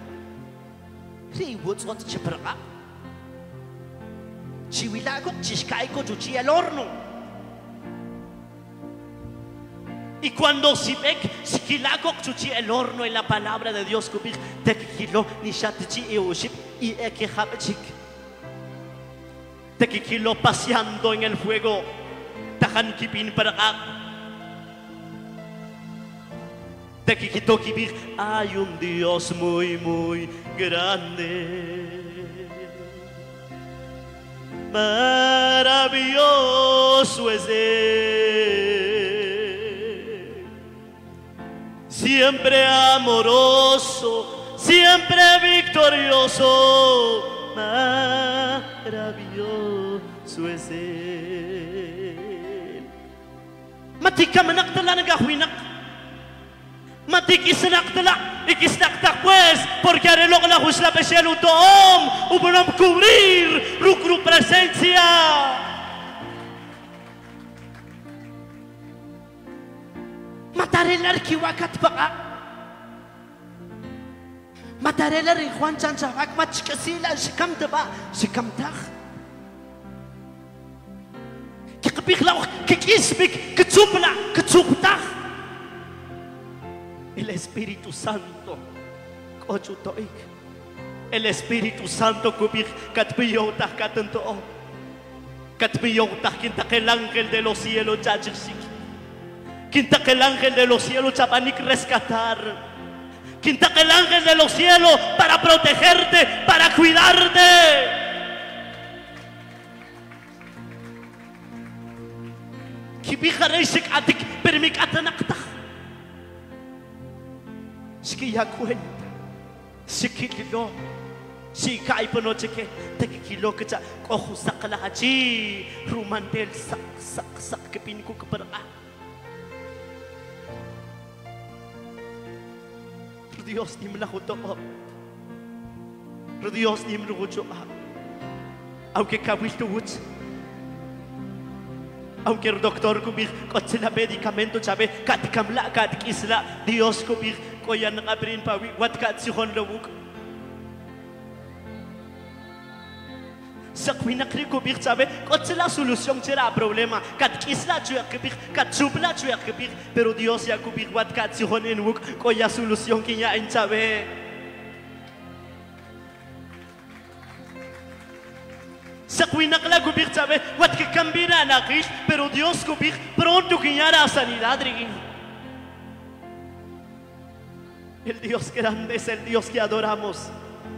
Ri what's what chepra. Chiwilago chiskai ko chuchi al horno. Y cuando si mek sikilago chuchi el horno en la palabra de Dios kubik tekilo ni shatichi euship y ekehapchik tekilo paseando en el fuego tahan kipin para tekito kibir hay un Dios muy grande, maravilloso es Él. Siempre amoroso, siempre victorioso, maravilloso es Él. Matika manaktala nagahwinak, matikisnaktala, ikisnaktak pues, porque haré lo que la jusla peshelu toom, ubunom cubrir rucru presencia. Matarelar kiwakat baka matarelar Juan Chanchabak machkasila shikamtaba shikamtag kikbikla kikisbik kitsupla kitsuptag. El Espíritu Santo kochutoik el Espíritu Santo kubik katpiyotag katanto katpiyotag kintak el ángel de los cielos chachiksik. Quinta que el ángel de los cielos chapanik rescatar. Quinta que el ángel de los cielos para protegerte, para cuidarte. Kibijareishik atik permik atanakta. Sikiya cuenta. Sikililo. Sikai panocheke. Tekikilo kecha. Kohu sakalahachi. Rumantel sak kepinku keparaka. Dios nimla juto, Dios nimla juto, aunque cabisto woods, aunque el doctor kubir cochela medicamento chabe katkamla katkisla Dios kubir koyan abrin pawi wat katsihon lawuk. Sakwinakri kubir chabe cochela solución chera problema katkisla chuya kubir katsubla chuya kubir pero Dios ya kubir wat katsihon en wuk koya solución que ya en chabe. Sa cuinacla gubik sabe, wat que cambia nakis, pero Dios gubik pronto que ya sanidad rigin. El Dios grande es el Dios que adoramos.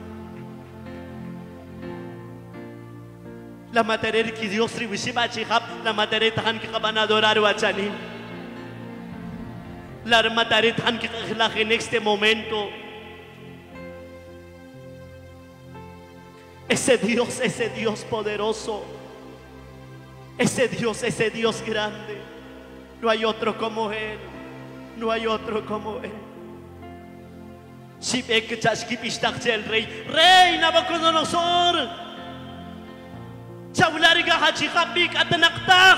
La materia que Dios recibe chihab, la materia tan que van a adorar wachani. La materia tan que en este momento. Ese Dios poderoso, ese Dios grande, no hay otro como Él, no hay otro como Él. Si ve que el rey Nabucodonosor, Chaulariga Hachikapik Atanaktak,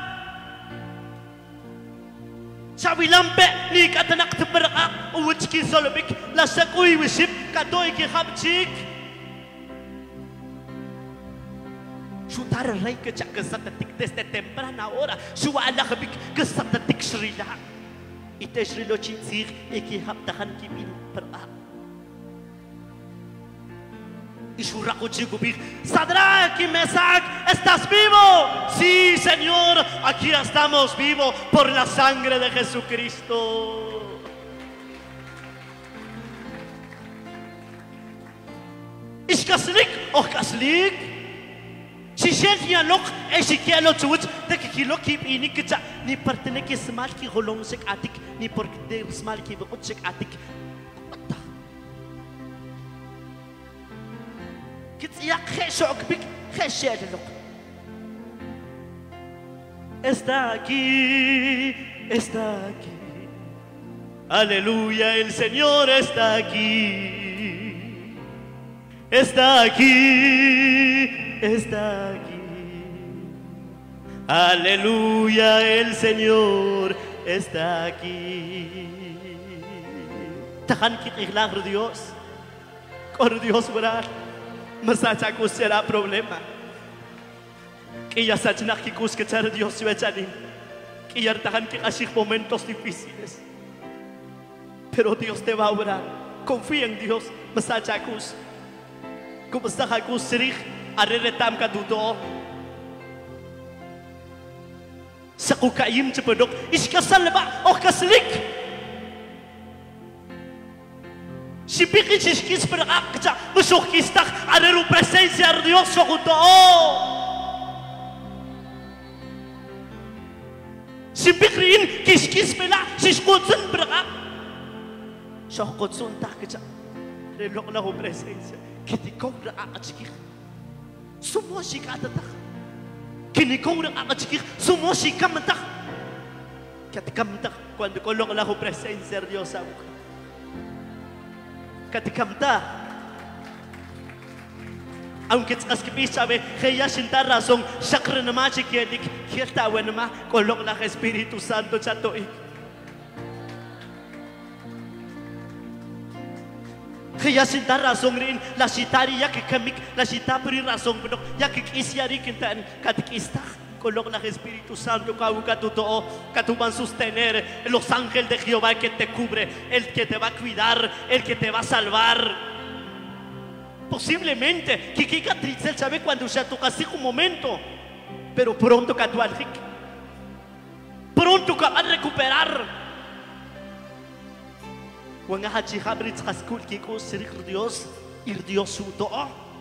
Chawilampe, Nik Atanaktabra, Uwitski Solomik, La Sakui Wiship, Katoiki Hapchik. Chutar el rey que chacasatatik desde temprana hora, su alajabik que satatik shrila. Y te shrilo chitzir y que haptahan kimin perah. Y su rakuchikubik, Sadrach y Mesach, ¿estás vivo? Sí, Señor, aquí estamos vivos por la sangre de Jesucristo. Ishkaslik o kaslik. Si ya loc es que lo chuch de que lo que ni que ni pertenece que smal que holong sek atik ni porque de smal que bot sek atik. Que ya que shock big que share loc. Está aquí. Aleluya, el Señor está aquí. Está aquí. Aleluya, el Señor está aquí. Tahan que iglar Dios. Por Dios orar. Masacha que será problema. Que ya sachna que echar Dios su echanin. Que ya tahan que así momentos difíciles. Pero Dios te va a orar. Confía en Dios. Masacha kus. Como está kus serich. Areretam ka dudo sa kukaim cepedok iskasal ba o kaslik si pikit iskis berak kaca musuh kistak areru presencia de Dios sokuto si pikrin kiskis bela siskutsun berak sokutsun tak kaca relok lahu presencia ketika berak kacikir semua si kata tak, kini kau nak acikir semua si kamu tak, ketika mentak, quando coloca lá o presencia de Dios sabe, ketika mentak, aunque as que sabe que ya sin dar razón, sakra nama cikilik, kita nama coloca lá Espíritu Santo chatoi. Kaya sin dar razón rin la citari ya que kamik la cita pri razón pero ya que isyari kintan katikista colok la Espíritu Santo kauka totoo katuban sostener los ángeles de Jehová que te cubre, el que te va a cuidar, el que te va a salvar. Posiblemente Kikika Tritzel sabe cuando ya toca así un momento, pero pronto katualrik, pronto que va a recuperar. Wanga haji habrit haskul kiko sirik Dios ir Dios suto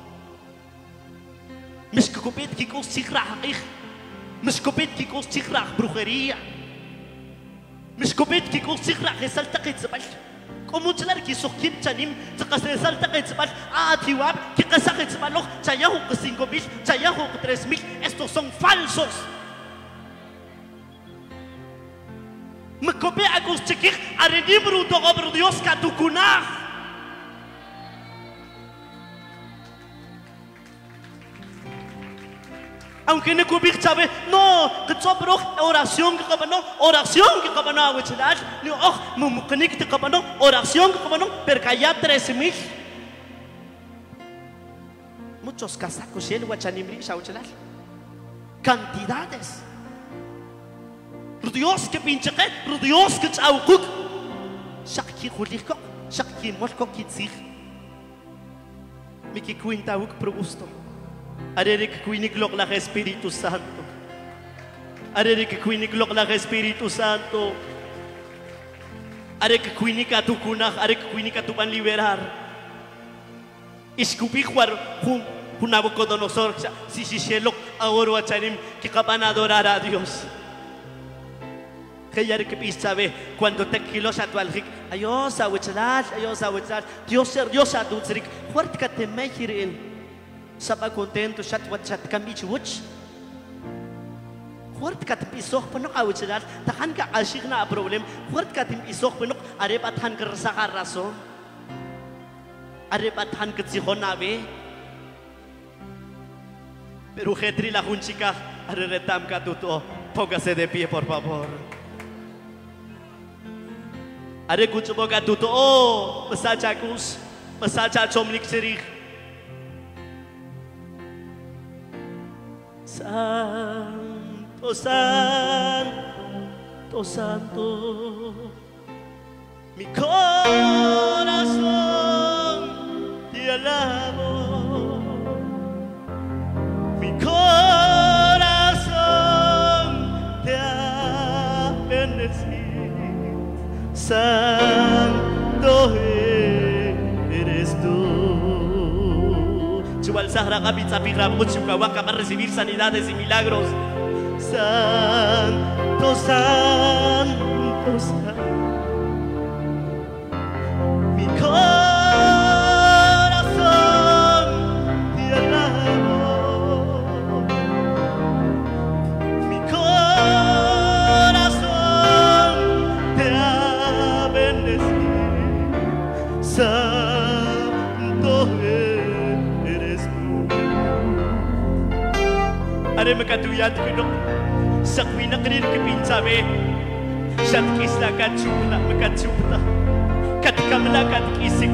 مش كوبيت كيكو سيخرح إخ مش كوبيت كيكو سيخرح بروخرية مش كوبيت كيكو سيخرح يسال تقيت زبال كومو تلار كي سوكيب تانيم تقاس يسال تقيت زبال تيواب كي قساقيت زبالوخ تاياهو قسينكو بيل تاياهو قترس ميل estos son falsos. Me copia a construir a renibro do obro Dios catucunar. Aunque no cubrir sabe, no, que sobro oración que cabano, oración que cabano a huichilar, ni oh, mumucanik de cabano, oración que cabano, perca ya 13,000. Muchos casacos y el huachanimri, sauchilar. Cantidades. Dios que pinche, Dios que chaucuk, shaki juliko, shaki molko kitzig. Miki cuenta uk pro gusto. Arerik kuiniklok la Espíritu Santo. Arerik kuiniklok la Espíritu Santo. Arek kuinika tu kunah, arek kuinika tu pan liberar. Iskupihwar Nabucodonosor, si shelok ahora acharim que capan adorar a Dios. Que ya que pisabe cuando te kilos a tu alrik, ayos a wichlas, Dios a tu zrik, fuerte que te mejiril. Sapa contento, chat kamich wuch. Fuerte que te piso, pero no a wichlas, tahan ka ashigna a problem, fuerte que te piso, pero no areba tan que resaga razón. Areba tan que zihonabe. Pero Jetri la junchica, arretam katuto, póngase de pie por favor. Are kuchubo katuto, oh, masachakus, masachachomlik serich. Santo, Santo, Santo, mi corazón te alabo. Mi corazón te ha bendecido, santo eres tú. Chual Sahara Gabitza Pirra Muchucahuaca va a recibir sanidades y milagros. Santo, santo, santo. Mi corazón te alaba. Santo eres tú. Are makatuyat ko no sa kwinakrir ke pinsabe sat kisla kachula makachula katkamla katkisik.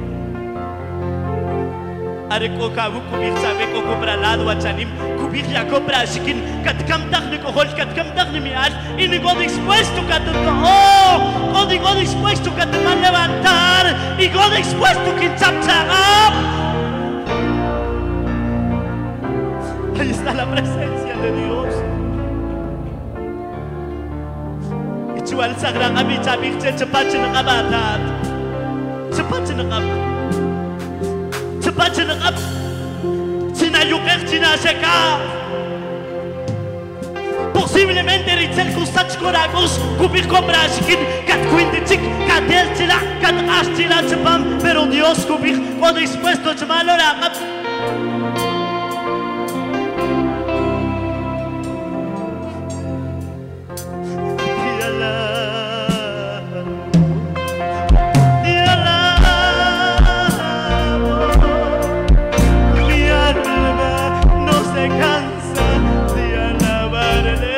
Are ko kawu kubir sabe ko kobralado achanim kubir ya cobra shikin katkam tagne ko hol katkam tagne mial y ni God dispuesto katuto oh God dispuesto que te va a levantar y God dispuesto que chapchagam. Ahí está la presencia de Dios. Y chual sagrang abita bikche chapachin abatat chapachin ab chapachin ab sinayuker chinasheka. Posiblemente Ritzel Kusach Koragos, Kubir Kobrashkin, Kat Quintichik, Kat Elchila, Kat Ashtila Chapam, pero Dios Kubir, o dispuesto a Chamalora. Mi alma no se cansa de alabarle.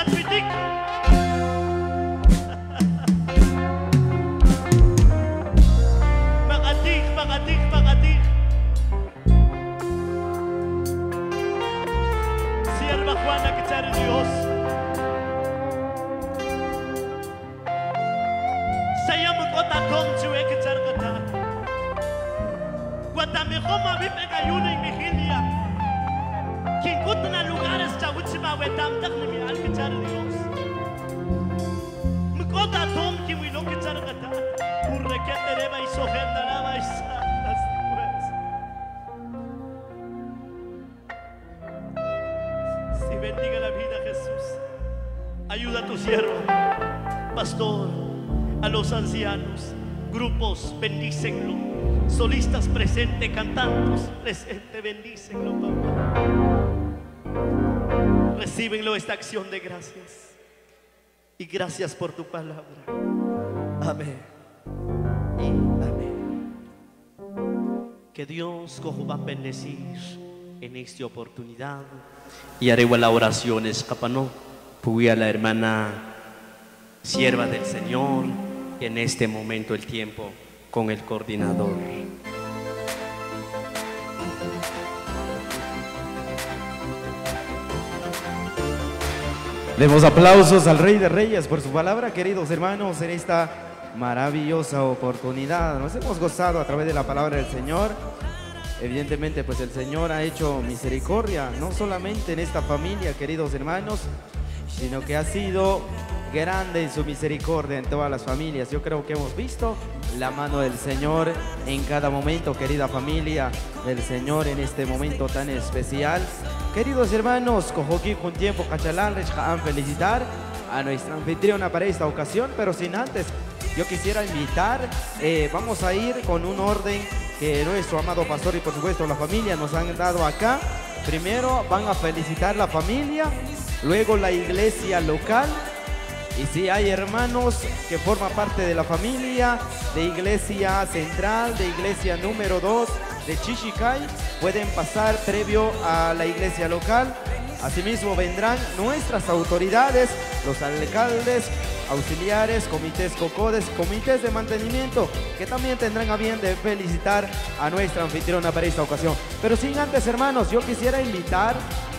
Rilik. Magadig. Sierva Juana que echar Dios. Saya mengkota dong cuy que echar kata. Cuando me coma vive cayuna en vigilia. Quien encuentra lugares chawut se va a ver tan tan mi al que echar Dios. Mengkota dong que me lo que echar kata. Urre que te deba y sojenda la va a bendiga la vida, Jesús. Ayuda a tu siervo, pastor, a los ancianos, grupos, bendícenlo. Solistas presentes, cantantes presentes, bendícenlo, papá. Recíbenlo esta acción de gracias. Y gracias por tu palabra. Amén. Y amén. Que Dios va a bendecir en esta oportunidad. Y haré la oración escapano. Fui a la hermana sierva del Señor. Y en este momento el tiempo con el coordinador. Demos aplausos al Rey de Reyes por su palabra, queridos hermanos, en esta maravillosa oportunidad. Nos hemos gozado a través de la palabra del Señor. Evidentemente, pues el Señor ha hecho misericordia, no solamente en esta familia, queridos hermanos, sino que ha sido grande en su misericordia en todas las familias. Yo creo que hemos visto la mano del Señor en cada momento, querida familia del Señor, en este momento tan especial. Queridos hermanos, cojoquí con tiempo, cachalán, felicitar a nuestra anfitriona para esta ocasión, pero sin antes, yo quisiera invitar, vamos a ir con un orden que nuestro amado pastor y por supuesto la familia nos han dado acá. Primero van a felicitar la familia, luego la iglesia local. Y si hay hermanos que forman parte de la familia, de iglesia central, de iglesia número 2 de Chichicay, pueden pasar previo a la iglesia local. Asimismo vendrán nuestras autoridades, los alcaldes, auxiliares, comités COCODES, comités de mantenimiento, que también tendrán a bien de felicitar a nuestra anfitriona para esta ocasión. Pero sin antes, hermanos, yo quisiera invitar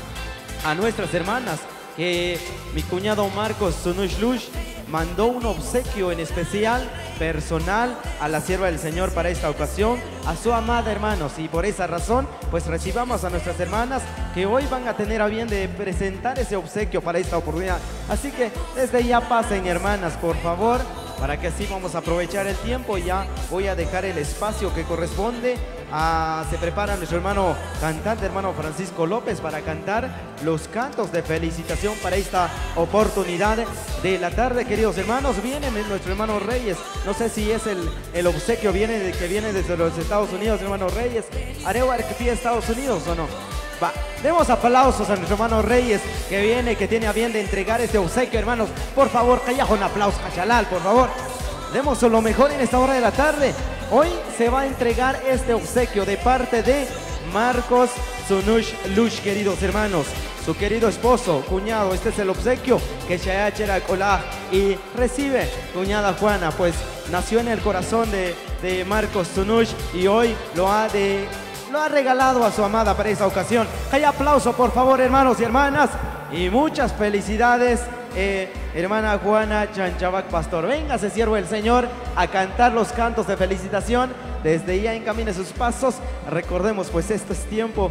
a nuestras hermanas, que mi cuñado Marcos Sunushlush mandó un obsequio en especial personal a la sierva del Señor para esta ocasión, a su amada, hermanos, y por esa razón pues recibamos a nuestras hermanas que hoy van a tener a bien de presentar ese obsequio para esta oportunidad. Así que desde ya pasen, hermanas, por favor, para que así vamos a aprovechar el tiempo. Ya voy a dejar el espacio que corresponde se prepara nuestro hermano cantante, hermano Francisco López, para cantar los cantos de felicitación para esta oportunidad de la tarde, queridos hermanos. Viene nuestro hermano Reyes, no sé si es el obsequio que viene desde los Estados Unidos, hermano Reyes. ¿Areo Arquití Estados Unidos o no? Va, demos aplausos a nuestro hermano Reyes que viene, que tiene a bien de entregar este obsequio, hermanos. Por favor, calla un aplauso, cachalal, por favor. Demos lo mejor en esta hora de la tarde. Hoy se va a entregar este obsequio de parte de Marcos Sunushlush, queridos hermanos. Su querido esposo, cuñado, este es el obsequio que Shayachera Colá y recibe cuñada Juana, pues nació en el corazón de Marcos Sunush y hoy lo ha regalado a su amada para esta ocasión. Hay aplauso, por favor, hermanos y hermanas, y muchas felicidades, hermana Juana Chanchabac Pastor. Véngase, siervo del Señor, a cantar los cantos de felicitación. Desde ya encamine sus pasos. Recordemos, pues esto es tiempo,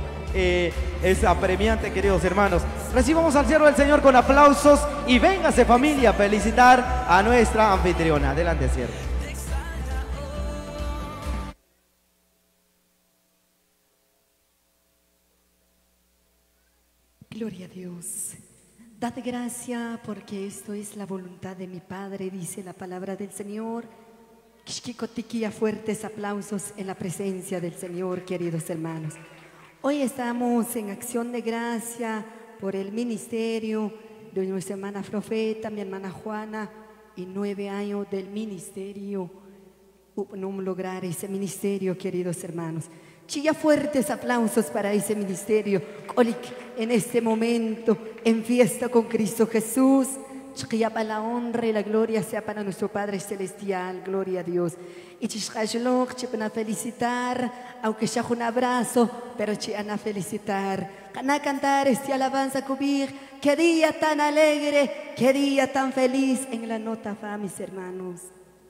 es apremiante, queridos hermanos. Recibamos al siervo del Señor con aplausos y véngase, familia, a felicitar a nuestra anfitriona. Adelante, siervo. Gloria a Dios. Dad gracia porque esto es la voluntad de mi Padre, dice la palabra del Señor. Xquicotiquía, fuertes aplausos en la presencia del Señor, queridos hermanos. Hoy estamos en acción de gracia por el ministerio de nuestra hermana profeta, mi hermana Juana, y 9 años del ministerio. No lograr ese ministerio, queridos hermanos. Chilla, fuertes aplausos para ese ministerio. En este momento en fiesta con Cristo Jesús. Para la honra y la gloria sea para nuestro Padre Celestial, gloria a Dios. Y para felicitar, aunque sea un abrazo, pero a felicitar. Para cantar este alabanza cubir, qué día tan alegre, qué día tan feliz en la nota fa, mis hermanos.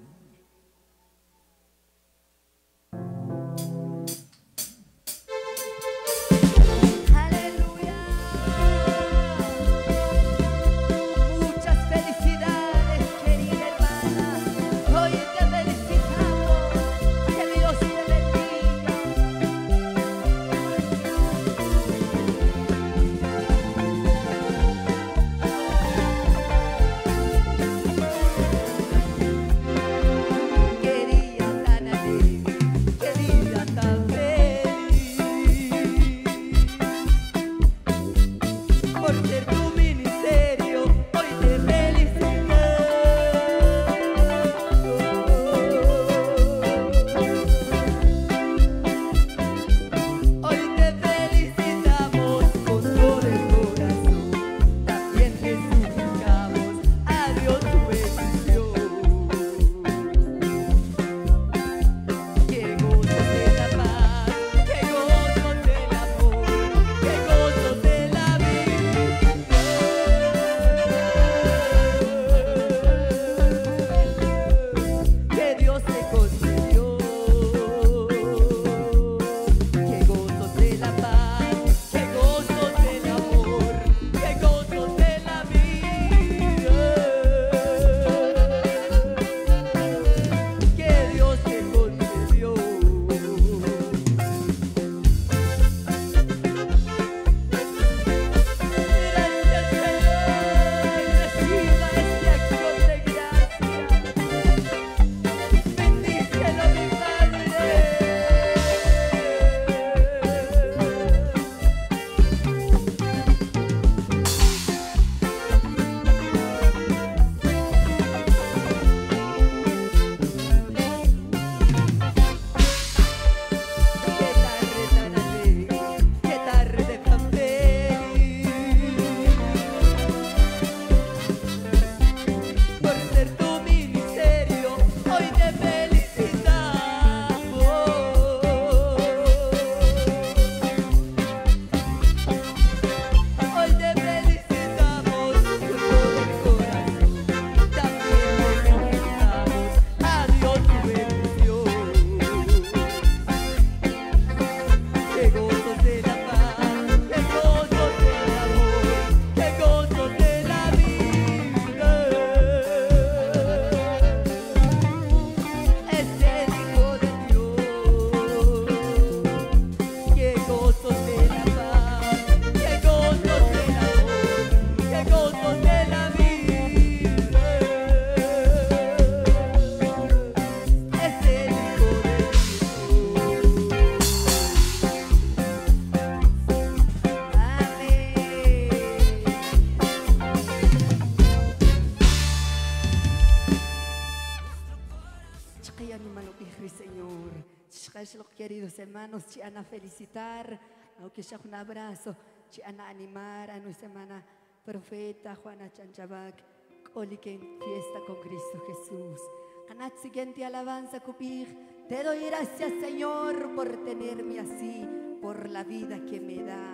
Queridos hermanos, te van a felicitar, aunque sea un abrazo, te van a animar a nuestra hermana profeta Juana Chanchabac, hoy que en fiesta con Cristo Jesús. En la siguiente alabanza, Cupir, te doy gracias, Señor, por tenerme así, por la vida que me da.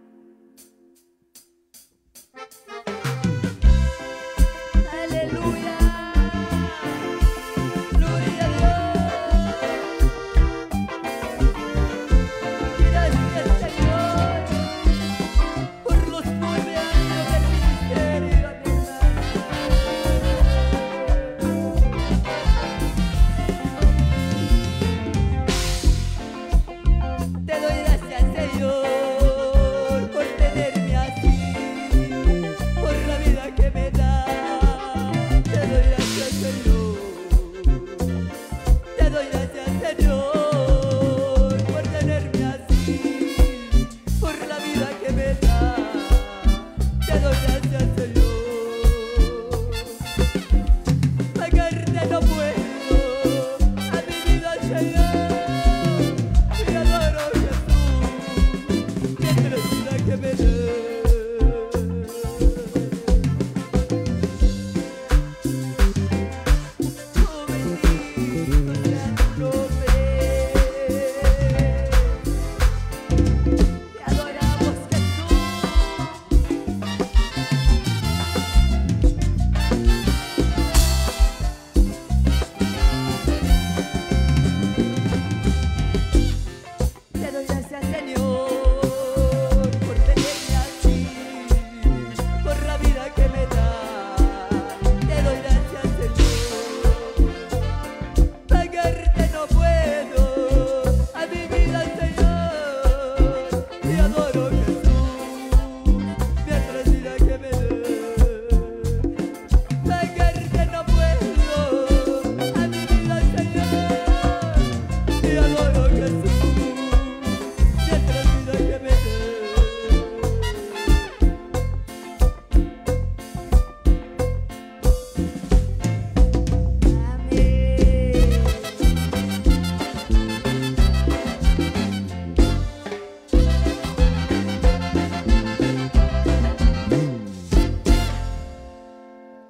Aleluya. Te doy gracias, Señor.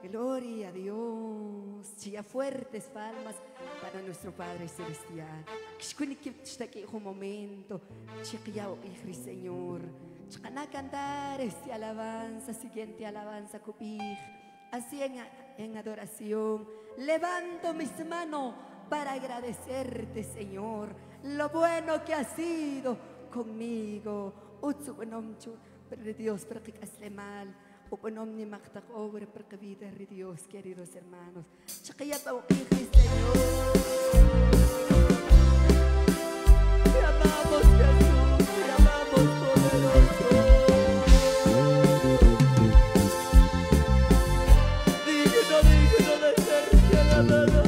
Gloria a Dios. Chía fuertes palmas para nuestro Padre Celestial. Que un momento. Chiquiao y Señor. Chicana cantar esta alabanza, siguiente alabanza cupij. Así en adoración. Levanto mis manos para agradecerte, Señor, lo bueno que has sido conmigo. Pero Dios, para que hazle mal. Upanom ni maktak over para vida de Dios, queridos hermanos. Chakaya pa Señor. Te amamos, Jesús, te amamos, poderoso. Digno de ser alabado.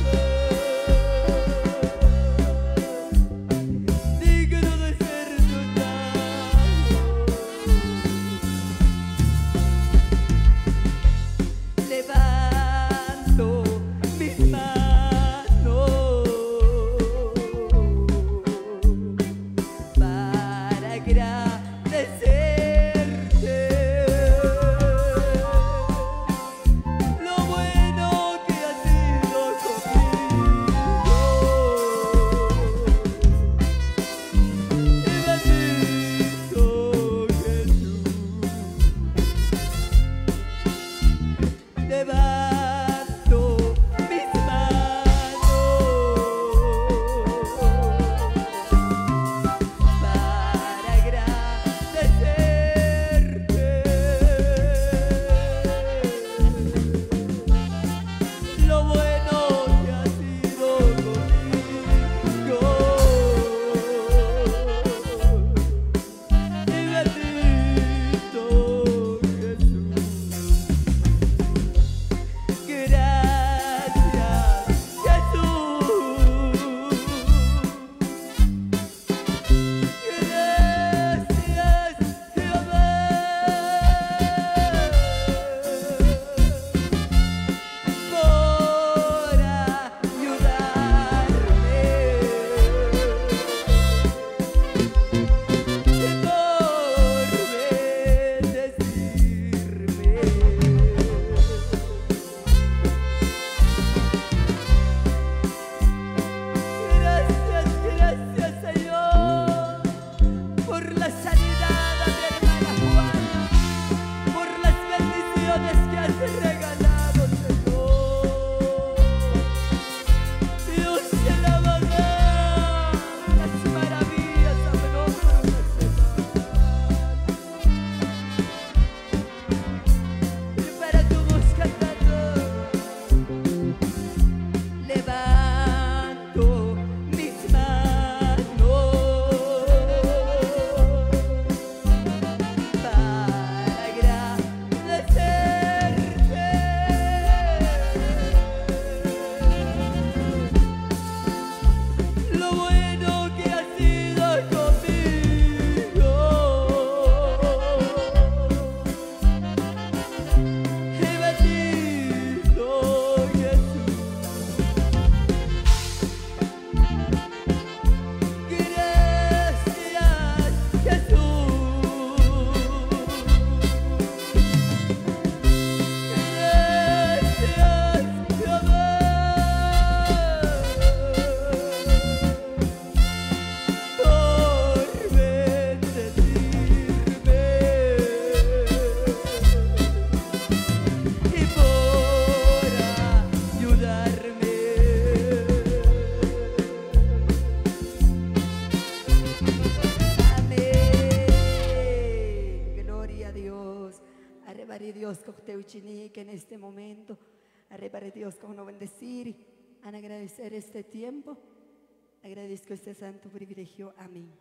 Que en este momento, arrebare Dios con no bendecir, a agradecer este tiempo, agradezco este santo privilegio. Amén.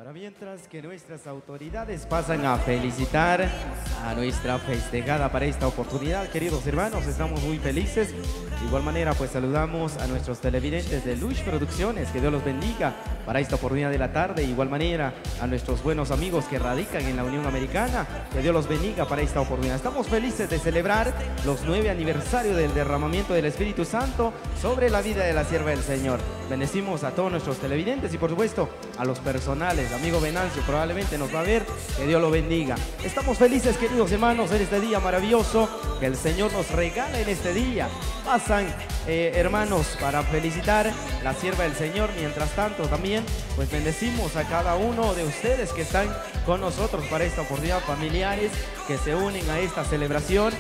Para mientras que nuestras autoridades pasan a felicitar a nuestra festejada para esta oportunidad, queridos hermanos, estamos muy felices. De igual manera, pues saludamos a nuestros televidentes de Lush Producciones, que Dios los bendiga para esta oportunidad de la tarde. De igual manera, a nuestros buenos amigos que radican en la Unión Americana, que Dios los bendiga para esta oportunidad. Estamos felices de celebrar los 9 aniversarios del derramamiento del Espíritu Santo sobre la vida de la sierva del Señor. Bendecimos a todos nuestros televidentes y por supuesto a los personales. Amigo Venancio probablemente nos va a ver, que Dios lo bendiga. Estamos felices, queridos hermanos, en este día maravilloso que el Señor nos regala en este día. Pasan hermanos para felicitar a la sierva del Señor. Mientras tanto también pues bendecimos a cada uno de ustedes que están con nosotros para esta oportunidad, familiares que se unen a esta celebración.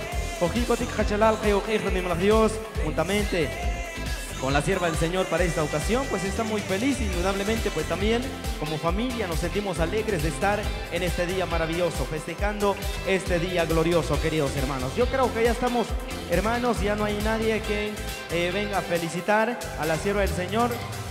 Dios juntamente con la sierva del Señor para esta ocasión, pues está muy feliz, indudablemente, pues también como familia nos sentimos alegres de estar en este día maravilloso, festejando este día glorioso, queridos hermanos. Yo creo que ya estamos, hermanos, ya no hay nadie que venga a felicitar a la sierva del Señor,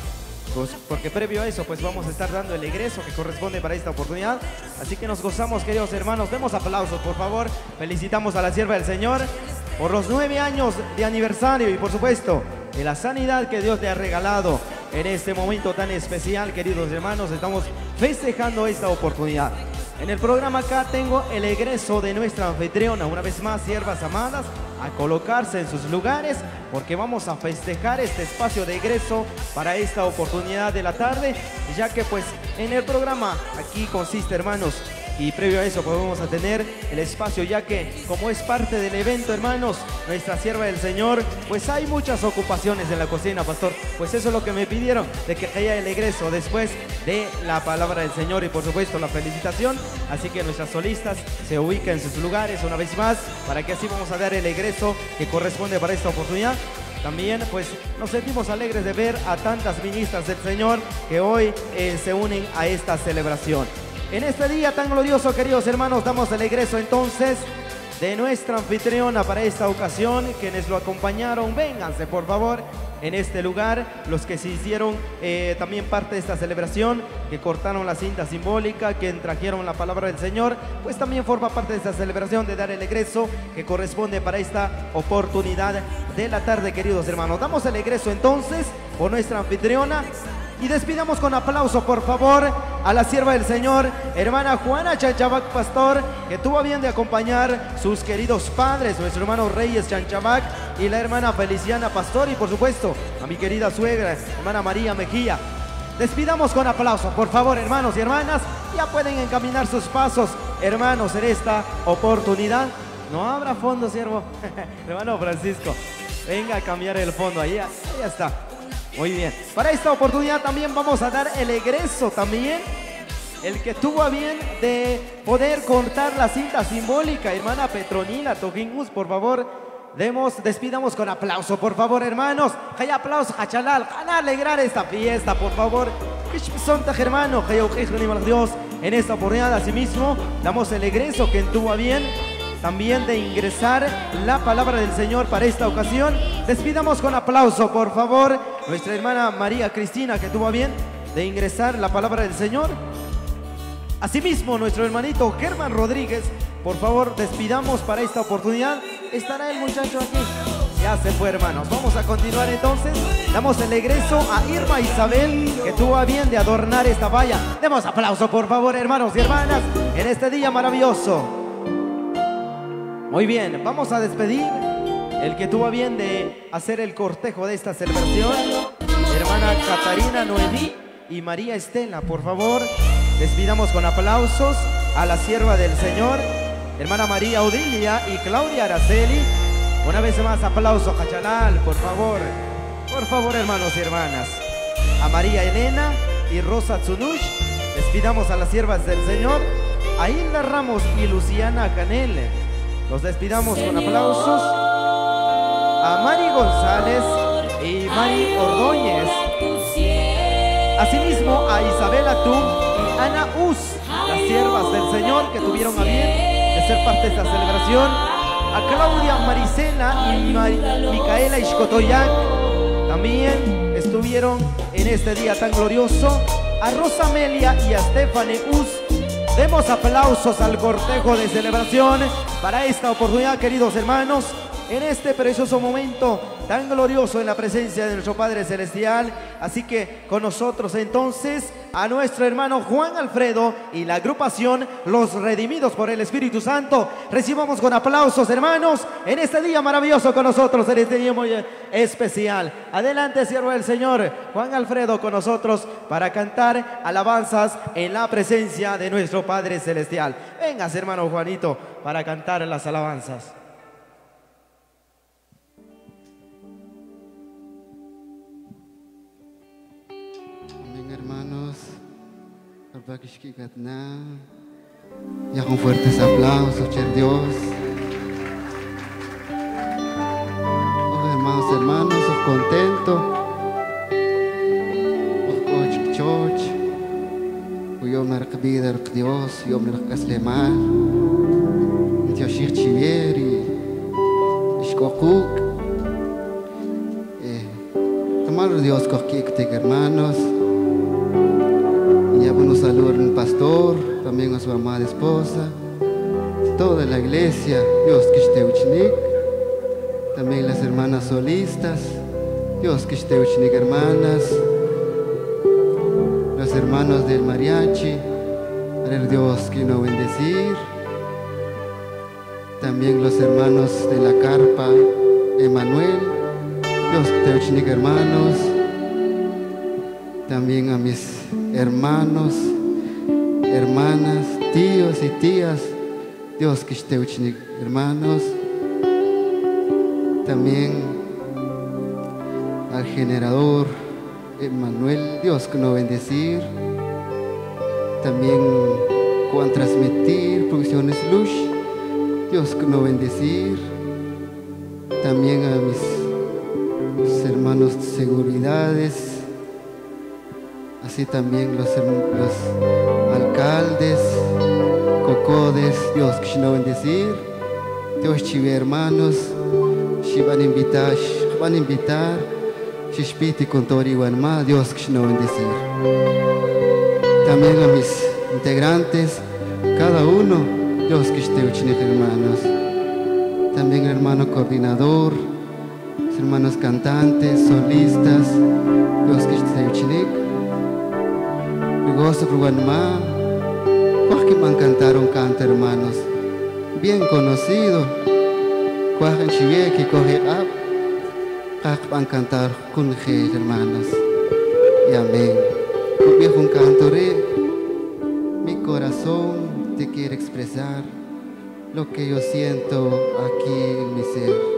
pues porque previo a eso, pues vamos a estar dando el egreso que corresponde para esta oportunidad. Así que nos gozamos, queridos hermanos, demos aplausos, por favor, felicitamos a la sierva del Señor por los 9 años de aniversario y por supuesto de la sanidad que Dios le ha regalado en este momento tan especial, queridos hermanos. Estamos festejando esta oportunidad. En el programa acá tengo el egreso de nuestra anfitriona. Una vez más, siervas amadas, a colocarse en sus lugares porque vamos a festejar este espacio de egreso para esta oportunidad de la tarde, ya que pues en el programa aquí consiste, hermanos, y previo a eso pues vamos a tener el espacio, ya que como es parte del evento, hermanos, nuestra sierva del Señor, pues hay muchas ocupaciones en la cocina, pastor. Pues eso es lo que me pidieron, de que haya el egreso después de la palabra del Señor y por supuesto la felicitación. Así que nuestras solistas se ubican en sus lugares una vez más, para que así vamos a dar el egreso que corresponde para esta oportunidad. También pues nos sentimos alegres de ver a tantas ministras del Señor que hoy se unen a esta celebración. En este día tan glorioso, queridos hermanos, damos el egreso entonces de nuestra anfitriona para esta ocasión. Quienes lo acompañaron, vénganse por favor en este lugar. Los que se hicieron también parte de esta celebración, que cortaron la cinta simbólica, que trajeron la palabra del Señor, pues también forma parte de esta celebración de dar el egreso que corresponde para esta oportunidad de la tarde, queridos hermanos. Damos el egreso entonces por nuestra anfitriona. Y despidamos con aplauso, por favor, a la sierva del Señor, hermana Juana Chanchabac Pastor, que tuvo a bien de acompañar sus queridos padres, nuestro hermano Reyes Chanchabac y la hermana Feliciana Pastor, y por supuesto a mi querida suegra, hermana María Mejía. Despidamos con aplauso, por favor, hermanos y hermanas. Ya pueden encaminar sus pasos, hermanos, en esta oportunidad. No habrá fondo, siervo. Hermano Francisco, venga a cambiar el fondo, ahí ya está. Muy bien, para esta oportunidad también vamos a dar el egreso también, el que tuvo a bien de poder cortar la cinta simbólica, hermana Petronila Tojingus, por favor, despidamos con aplauso, por favor, hermanos. Hay aplauso, hachalal, para alegrar esta fiesta, por favor. Hermano, Dios, en esta oportunidad, asimismo, damos el egreso que tuvo a bien también de ingresar la palabra del Señor para esta ocasión. Despidamos con aplauso, por favor, nuestra hermana María Cristina, que tuvo a bien de ingresar la palabra del Señor. Asimismo, nuestro hermanito Germán Rodríguez, por favor, despidamos para esta oportunidad. ¿Estará el muchacho aquí? Ya se fue, hermanos. Vamos a continuar entonces. Damos el egreso a Irma Isabel, que tuvo a bien de adornar esta valla. Demos aplauso, por favor, hermanos y hermanas, en este día maravilloso. Muy bien, vamos a despedir el que tuvo a bien de hacer el cortejo de esta celebración, hermana Catarina Noemí y María Estela. Por favor, despidamos con aplausos a la sierva del Señor, hermana María Odilia y Claudia Araceli. Una vez más, aplauso, Cachalal, por favor, hermanos y hermanas. A María Elena y Rosa Tsunush. Despidamos a las siervas del Señor, a Hilda Ramos y Luciana Canel. Los despidamos con aplausos a Mari González y Mari Ordóñez. Asimismo a Isabela Tum y Ana Uz, las siervas del Señor que tuvieron a bien de ser parte de esta celebración. A Claudia Maricela y Micaela Ishkotoyak también estuvieron en este día tan glorioso. a Rosamelia y a Stephanie Us. Demos aplausos al cortejo de celebración para esta oportunidad, queridos hermanos, en este precioso momento tan glorioso en la presencia de nuestro Padre Celestial. Así que con nosotros entonces a nuestro hermano Juan Alfredo y la agrupación Los Redimidos por el Espíritu Santo. Recibamos con aplausos, hermanos, en este día maravilloso con nosotros, en este día muy especial. Adelante, siervo del Señor, Juan Alfredo, con nosotros para cantar alabanzas en la presencia de nuestro Padre Celestial. Vengas, hermano Juanito, para cantar las alabanzas. Hermanos, ya con fuertes aplausos, Dios. Oh, hermanos, os contento. Oh, choch. Yo me recibir Dios, yo me recaslemar. Yo shir chivieri, escocuk. Tomar Dios coquik, hermanos. Ya bueno, saludar al pastor, también a su amada esposa, toda la iglesia, Dios que esté uchnik, también las hermanas solistas, Dios que esté uchnik, hermanas, los hermanos del mariachi, Dios que no bendecir, también los hermanos de la carpa, Emanuel, Dios que esté uchnik, hermanos, también a mis hermanos, hermanas, tíos y tías, Dios que esté uchnik, hermanos, también al generador Emanuel, Dios que no bendecir, también con transmitir producciones luz, Dios que no bendecir, también a mis hermanos de seguridades, así también los alcaldes, cocodes, Dios que no bendecir, Dios chive hermanos, si van a invitar, si espíritu con todo igual más, Dios que no bendecir. También a mis integrantes, cada uno, Dios que esté uchnik, hermanos. También hermano coordinador, hermanos cantantes, solistas, Dios que esté uchnik. Gozo por Guanmá, que van a cantar un canto, hermanos, bien conocido, cuajan chivie que coge up, van a cantar con G, hermanos, y amén. Viejo un cantoré, mi corazón te quiere expresar lo que yo siento aquí en mi ser.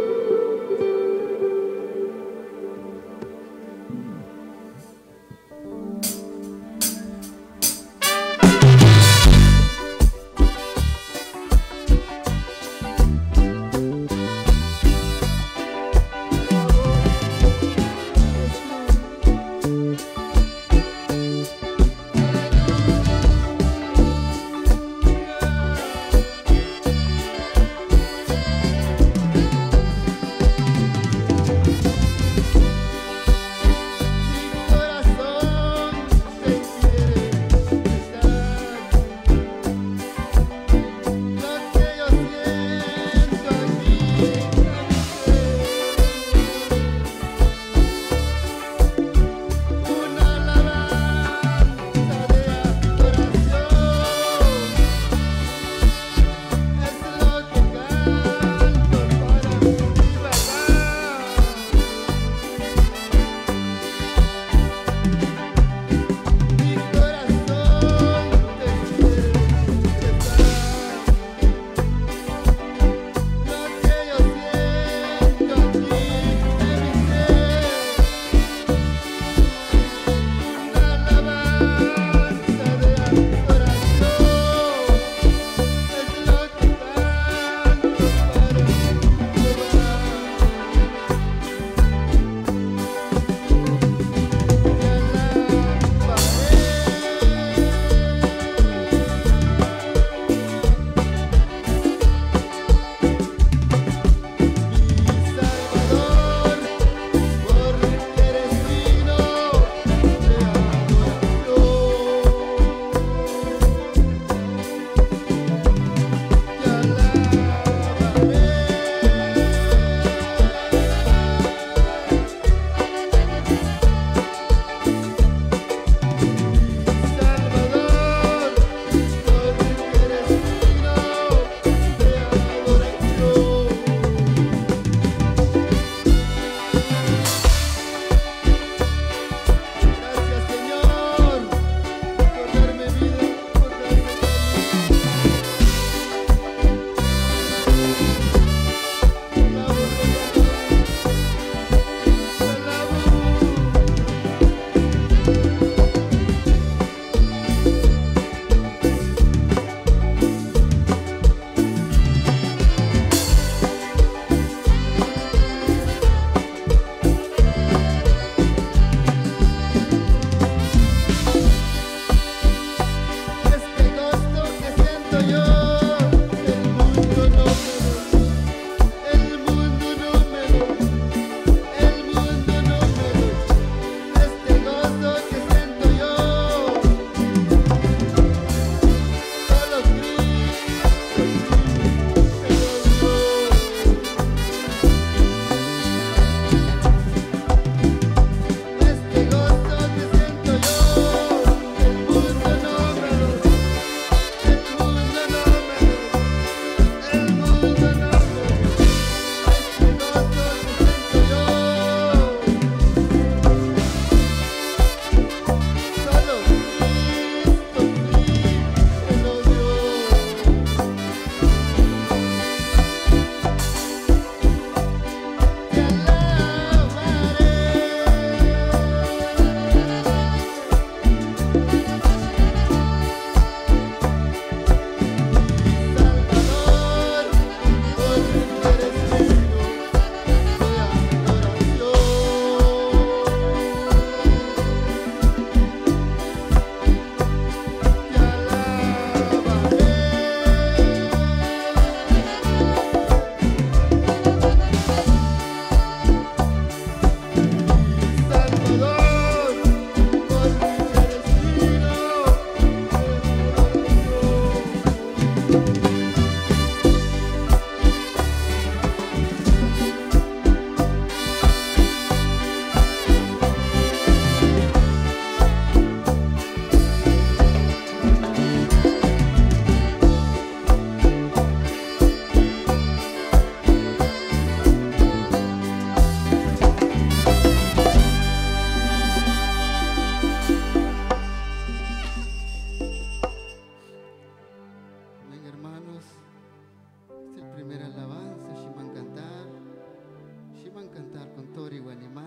van a cantar con Tori Guanimá.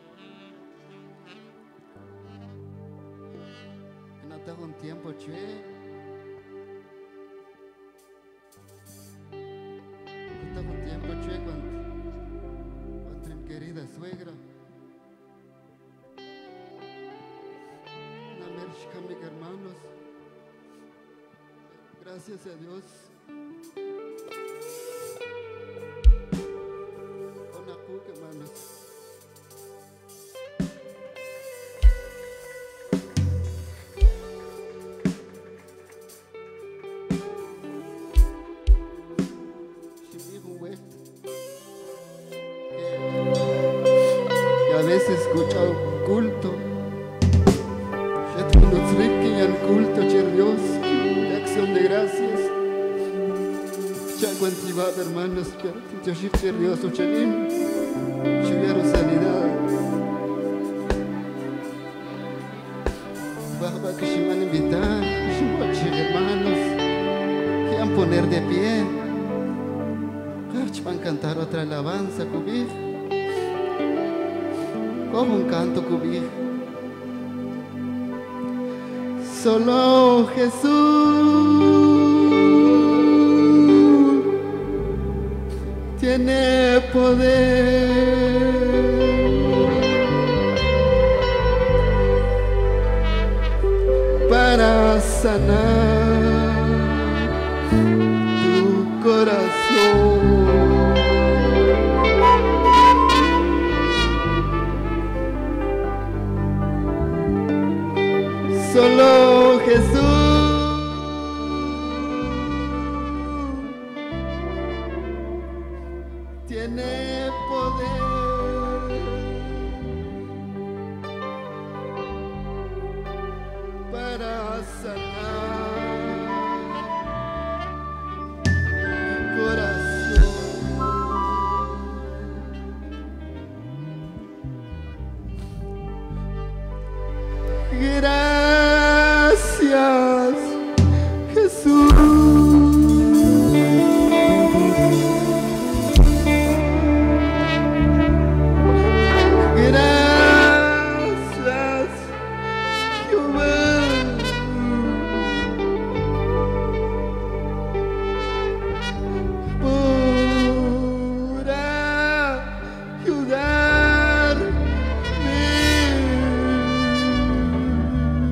No tengo un tiempo, chue. No tengo un tiempo, chue, con mi querida suegra. Una merchca, mis hermanos. Gracias a Dios. Una cuca, hermanos. Que a veces escucha un culto. Ya nos riquen al culto, Dios, de acción de gracias. Chaco antiguado, hermanos, que yo Dios, Uchanim, tuvieron sanidad. Baja que se van a invitar, hermanos, que van a poner de pie. Van a cantar otra alabanza, cubir. Como un canto, cubir. Solo Jesús tiene poder para sanar tu corazón. Solo Jesús tiene poder para sanar mi corazón. Gracias, Jesús. Gracias, Jehová, por ayudarme.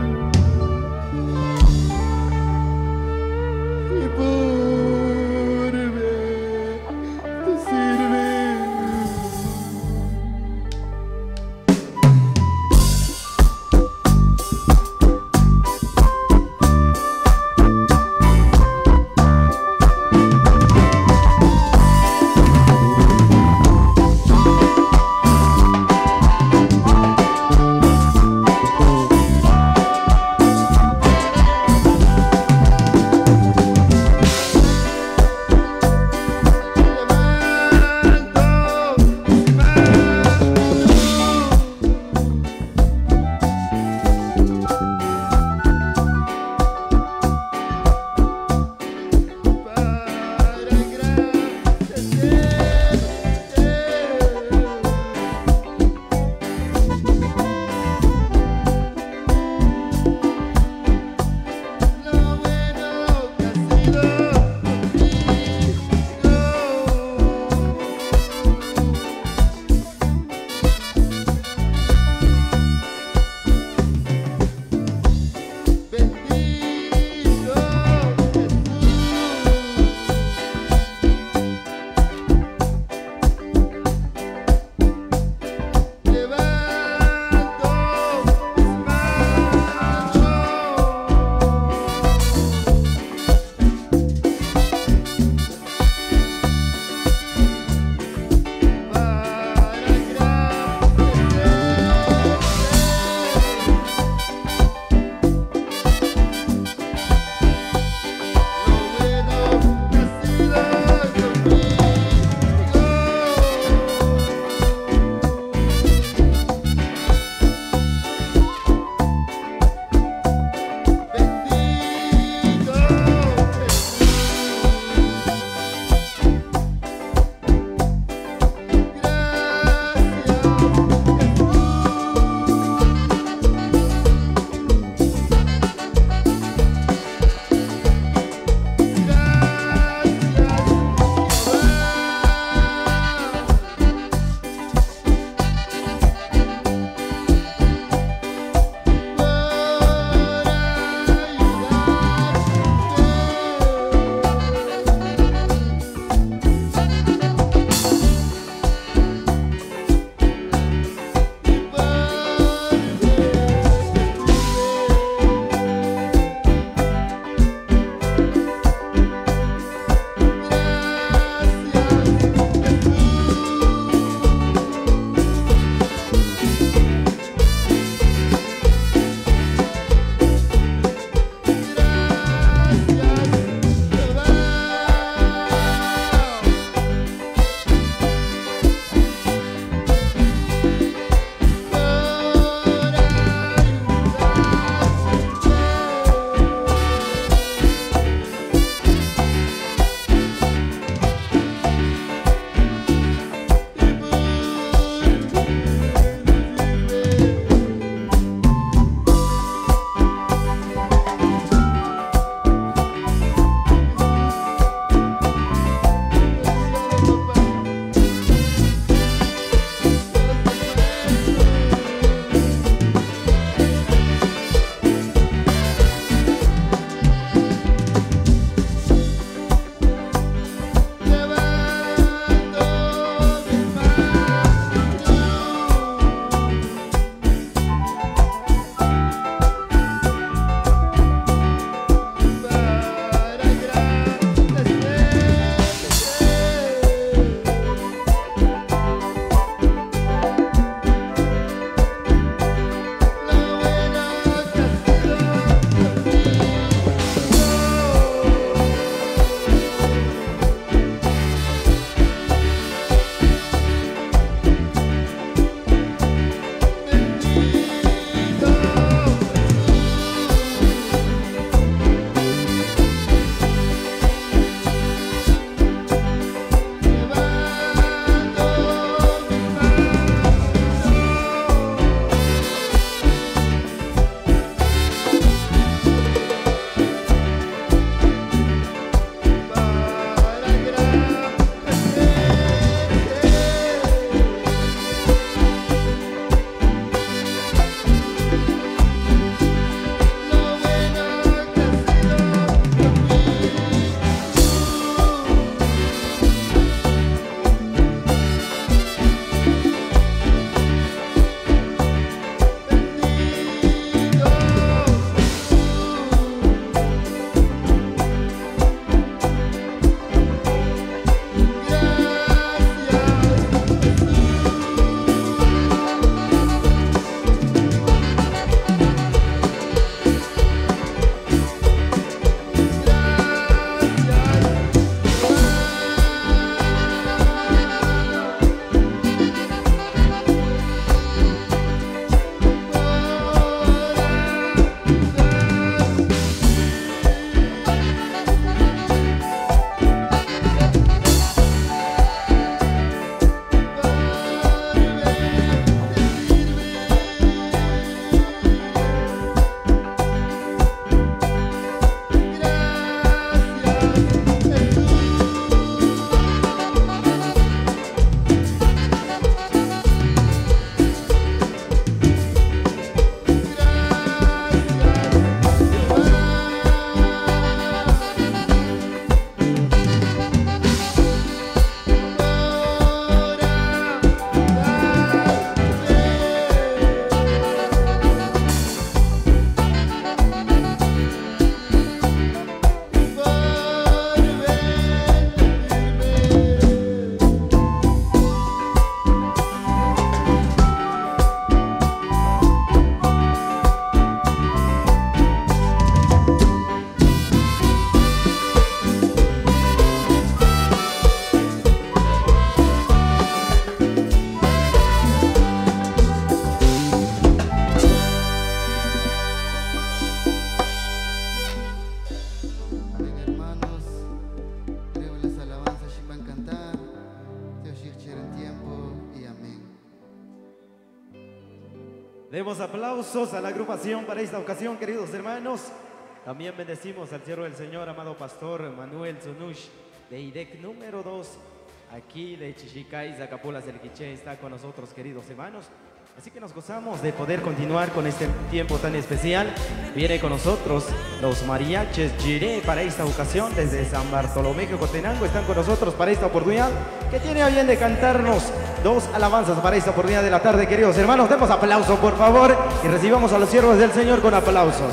Demos aplausos a la agrupación para esta ocasión, queridos hermanos. También bendecimos al siervo del Señor, amado pastor Manuel Zunush, de IDEC número 2, aquí de Chichicay, Zacapulas del Quiché, está con nosotros, queridos hermanos. Así que nos gozamos de poder continuar con este tiempo tan especial. Viene con nosotros los mariachis Giré para esta ocasión desde San Bartolomé, Jocotenango. Están con nosotros para esta oportunidad, que tiene a bien de cantarnos 2 alabanzas para esta oportunidad de la tarde, queridos hermanos. Demos aplauso, por favor, y recibamos a los siervos del Señor con aplausos.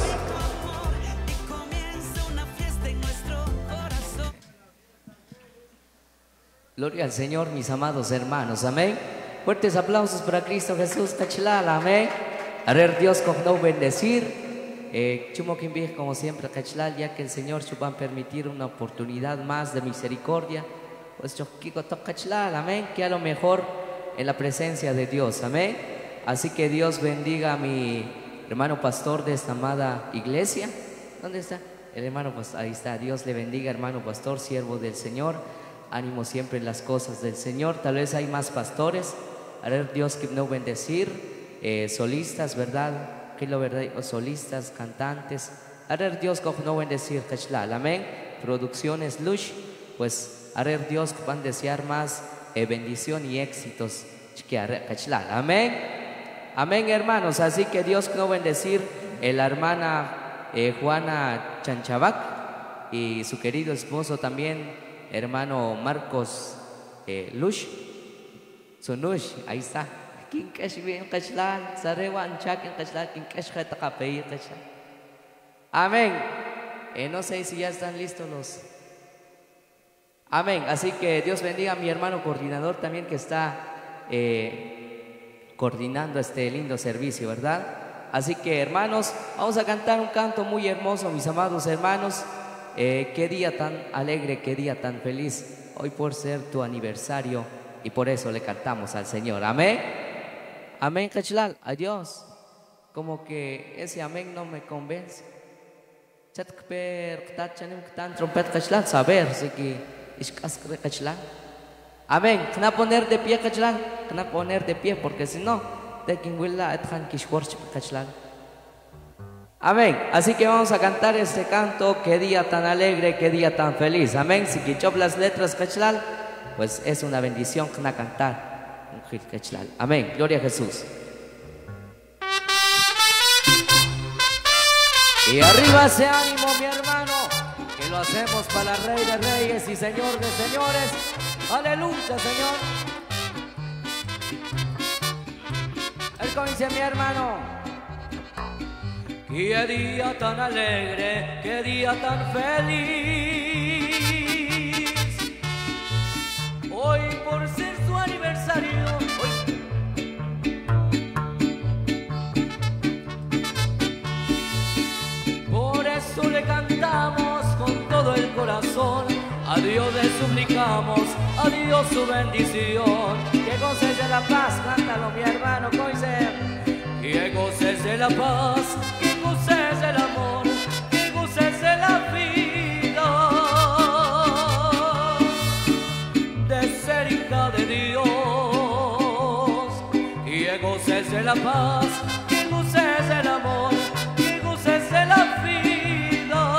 Gloria al Señor, mis amados hermanos, amén. Fuertes aplausos para Cristo Jesús, Cachlal, amén. A ver, Dios con no bendecir. Chumo Quimbij, como siempre, Cachlal, ya que el Señor se va a permitir una oportunidad más de misericordia, pues Choquico Cachlal, amén, que a lo mejor en la presencia de Dios, amén. Así que Dios bendiga a mi hermano pastor de esta amada iglesia. ¿Dónde está? El hermano pastor, ahí está. Dios le bendiga, hermano pastor, siervo del Señor. Ánimo siempre en las cosas del Señor. Tal vez hay más pastores. A ver, Dios que no bendecir. Solistas, ¿verdad? Que lo verdad, solistas, cantantes. A ver, Dios que no bendecir. Amén. Producciones Lush. Pues, a ver, Dios que van a desear más bendición y éxitos. Amén. Amén, hermanos. Así que Dios que no bendecir. La hermana Juana Chanchabac y su querido esposo también, hermano Marcos Lush, Sunush, ahí está. Amén. No sé si ya están listos los. Amén. Así que Dios bendiga a mi hermano coordinador también, que está coordinando este lindo servicio, ¿verdad? Así que, hermanos, vamos a cantar un canto muy hermoso, mis amados hermanos. Qué día tan alegre, qué día tan feliz, hoy por ser tu aniversario, y por eso le cantamos al Señor. Amén. Amén, Cachlal. Adiós. Como que ese amén no me convence. Trompet Cachlal, saber si que es Cachlal. Amén. Van a poner de pie, Cachlal. Van a poner de pie, porque si no, de quien huela ethan kishworch Cachlal. Amén. Así que vamos a cantar este canto. Qué día tan alegre, qué día tan feliz. Amén. Si quichop las letras, Cachlal, pues es una bendición que van a cantar. Amén. Gloria a Jesús. Y arriba ese ánimo, mi hermano, que lo hacemos para el Rey de Reyes y Señor de Señores. Aleluya, Señor. El comienzo, mi hermano. Qué día tan alegre, qué día tan feliz. Hoy por ser su aniversario. Por eso le cantamos con todo el corazón. A Dios le suplicamos, a Dios su bendición. Que goces de la paz, cántalo mi hermano Coiser. Que goces de la paz, que goces del amor, que goces de la vida, de ser hija de Dios. Que goces de la paz, que goces del amor, que goces de la vida,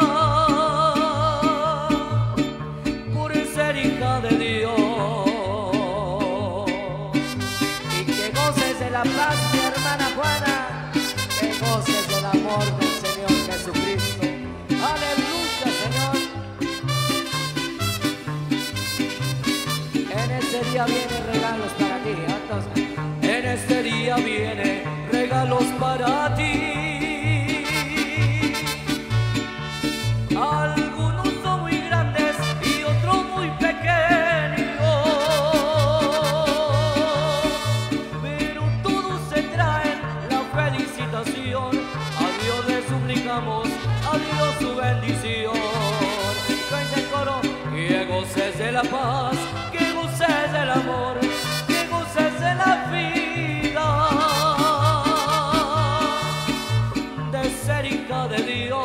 por ser hija de Dios. Y que goces de la paz, mi hermana Juana, que goces del amor del Señor Jesucristo. Aleluya, Señor. En este día vienen regalos para ti. Entonces, en este día vienen regalos para ti. Algunos son muy grandes y otros muy pequeños, pero todos se traen la felicitación. A Dios le suplicamos, a Dios su bendición. Y con ese coro, que goces de la paz, que goces del amor, que goces de la vida, de ser hija de Dios.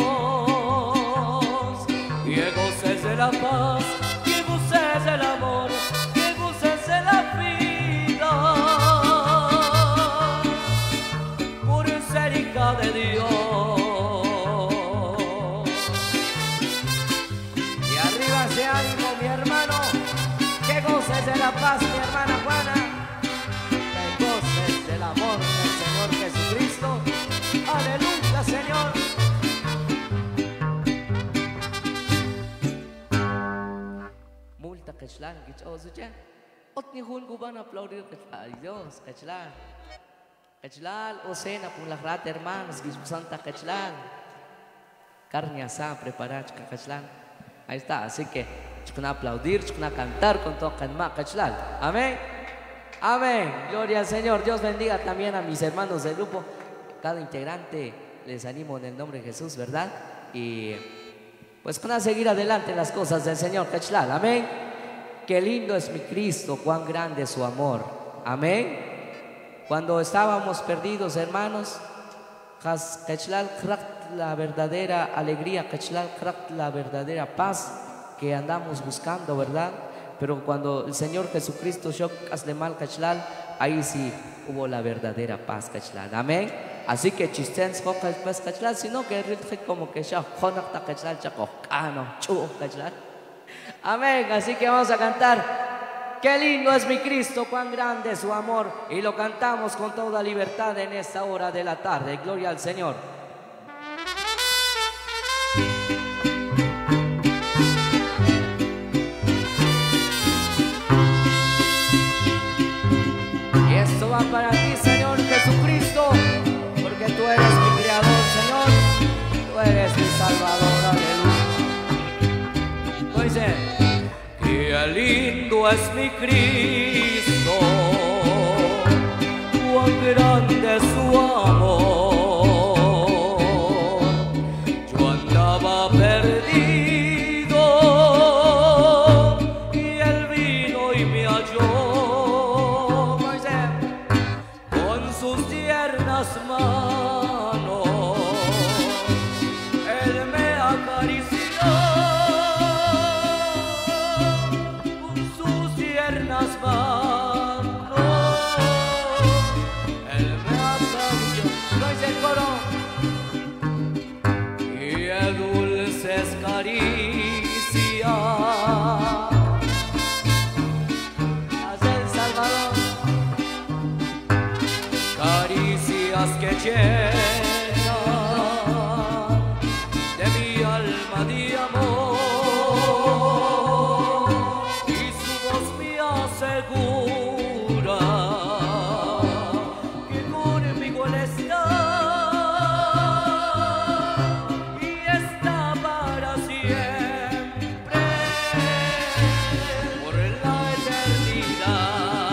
Que goces de la paz, que goces del amor, que goces de la vida, por Cachlan, Gichosucha. Ot ni Hun Guban aplaudir, ay Dios, Cachlan. Cachlan, Ocena, por la rata, hermanos, Santa Cachlan. Carne asada preparada, Cachlan. Ahí está, así que, chukuna aplaudir, chukuna cantar con todo Canma, Cachlan. Amén. Amén. Gloria al Señor. Dios bendiga también a mis hermanos del grupo. Cada integrante les animo en el nombre de Jesús, ¿verdad? Y pues para seguir adelante las cosas del Señor, Cachlan. Amén. Qué lindo es mi Cristo, cuán grande es su amor. Amén. Cuando estábamos perdidos, hermanos, Cachlan, la verdadera alegría, Cachlan, la verdadera paz que andamos buscando, ¿verdad? Pero cuando el Señor Jesucristo hazle mal, Cachlan, ahí sí hubo la verdadera paz, Cachlan. Amén. Así que chistens pues Cachlan, sino que como que ya Cachlan, Cachlan. Amén. Así que vamos a cantar. Qué lindo es mi Cristo, cuán grande es su amor. Y lo cantamos con toda libertad en esta hora de la tarde. Gloria al Señor. Y esto va para ti, Señor Jesucristo, porque tú eres mi creador, Señor. Tú eres mi Salvador, aleluya. Dice, qué lindo es mi Cristo, cuán grande es su amor. Yo andaba perdido y Él vino y me halló. Dice, con sus tiernas manos Él me acarició. Que llena de mi alma de amor y su voz me asegura que conmigo Él está y está para siempre por la eternidad.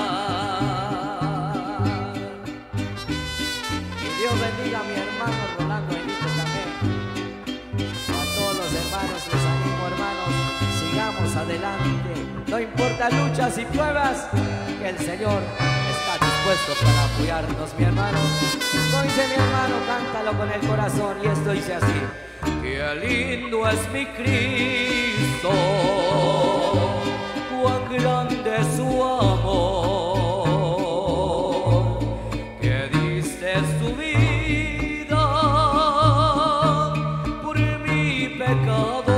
Dios bendiga a mi hermano Rolando Benito también. A todos los hermanos les animo, hermanos, sigamos adelante. No importa luchas y pruebas, que el Señor está dispuesto para apoyarnos, mi hermano. Esto dice mi hermano, cántalo con el corazón y esto dice así. Qué lindo es mi Cristo, cuán grande es su amor. Su vida por mi pecado,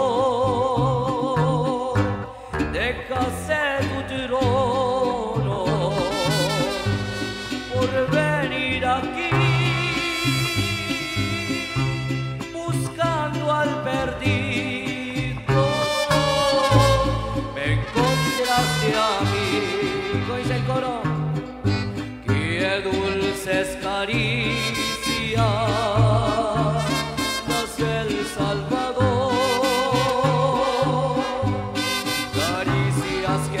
déjase tu trono por venir aquí, buscando al perdido, me encontraste a mí. Dice el coro. Dulces caricias das el Salvador, caricias que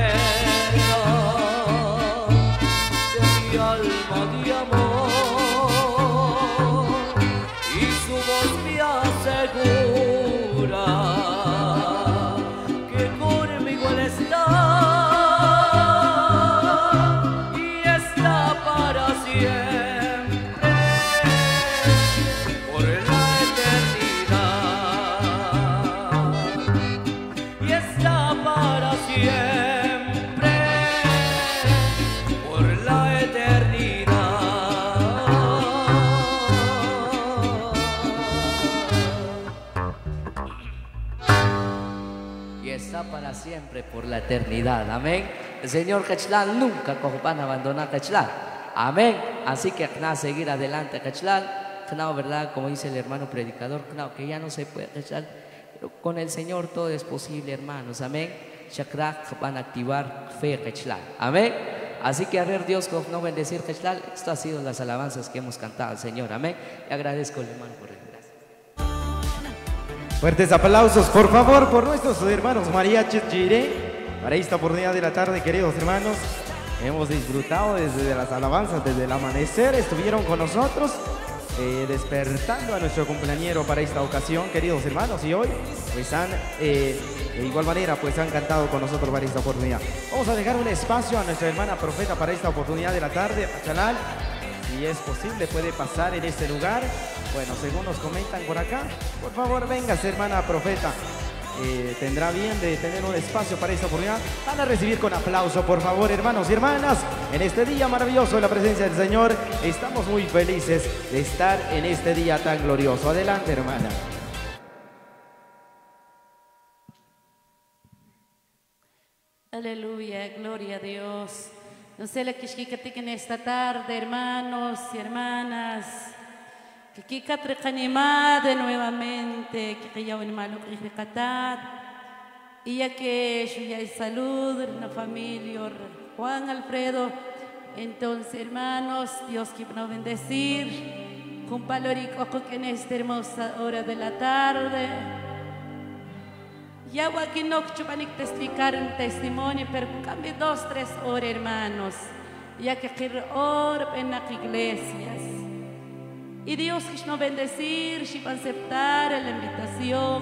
llenan de mi alma de amor y su voz me asegura que conmigo Él está. Siempre por la eternidad y está para siempre por la eternidad. Y está para siempre por la eternidad. Amén. El Señor Cachlan nunca van a abandonar Cachlan. Amén. Así que a seguir adelante, Cachlan. ¿Verdad? Como dice el hermano predicador, que ya no se puede, Cachlan. Pero con el Señor todo es posible, hermanos. Amén. chakrak van a activar fe quechlal. Amén. Así que a ver Dios no bendecir quechlal. Esto ha sido las alabanzas que hemos cantado al Señor. Amén. Y agradezco al hermano por el gracias. Fuertes aplausos, por favor, por nuestros hermanos mariachis Jiré. Para esta oportunidad de la tarde, queridos hermanos, hemos disfrutado desde las alabanzas, desde el amanecer, estuvieron con nosotros, despertando a nuestro cumpleañero para esta ocasión, queridos hermanos, y hoy, pues han, de igual manera, pues han cantado con nosotros para esta oportunidad. Vamos a dejar un espacio a nuestra hermana profeta para esta oportunidad de la tarde, Pachalal. Si es posible, puede pasar en este lugar. Bueno, según nos comentan por acá, por favor, véngase, hermana profeta. Tendrá bien de tener un espacio para esta oportunidad. Van a recibir con aplauso, por favor, hermanos y hermanas. En este día maravilloso de la presencia del Señor, estamos muy felices de estar en este día tan glorioso. Adelante, hermana. Aleluya, gloria a Dios. No sé la que en esta tarde, hermanos y hermanas, que de nuevamente, que ya un malo que y ya que yo ya hay salud en la familia Juan Alfredo, entonces hermanos, Dios que nos bendecir con palorico que en esta hermosa hora de la tarde. Ya aquí no van a testificar un testimonio, pero cambie 2-3 horas, hermanos, ya que quiero orar en las iglesias. Y Dios que nos bendecir, si van a aceptar la invitación,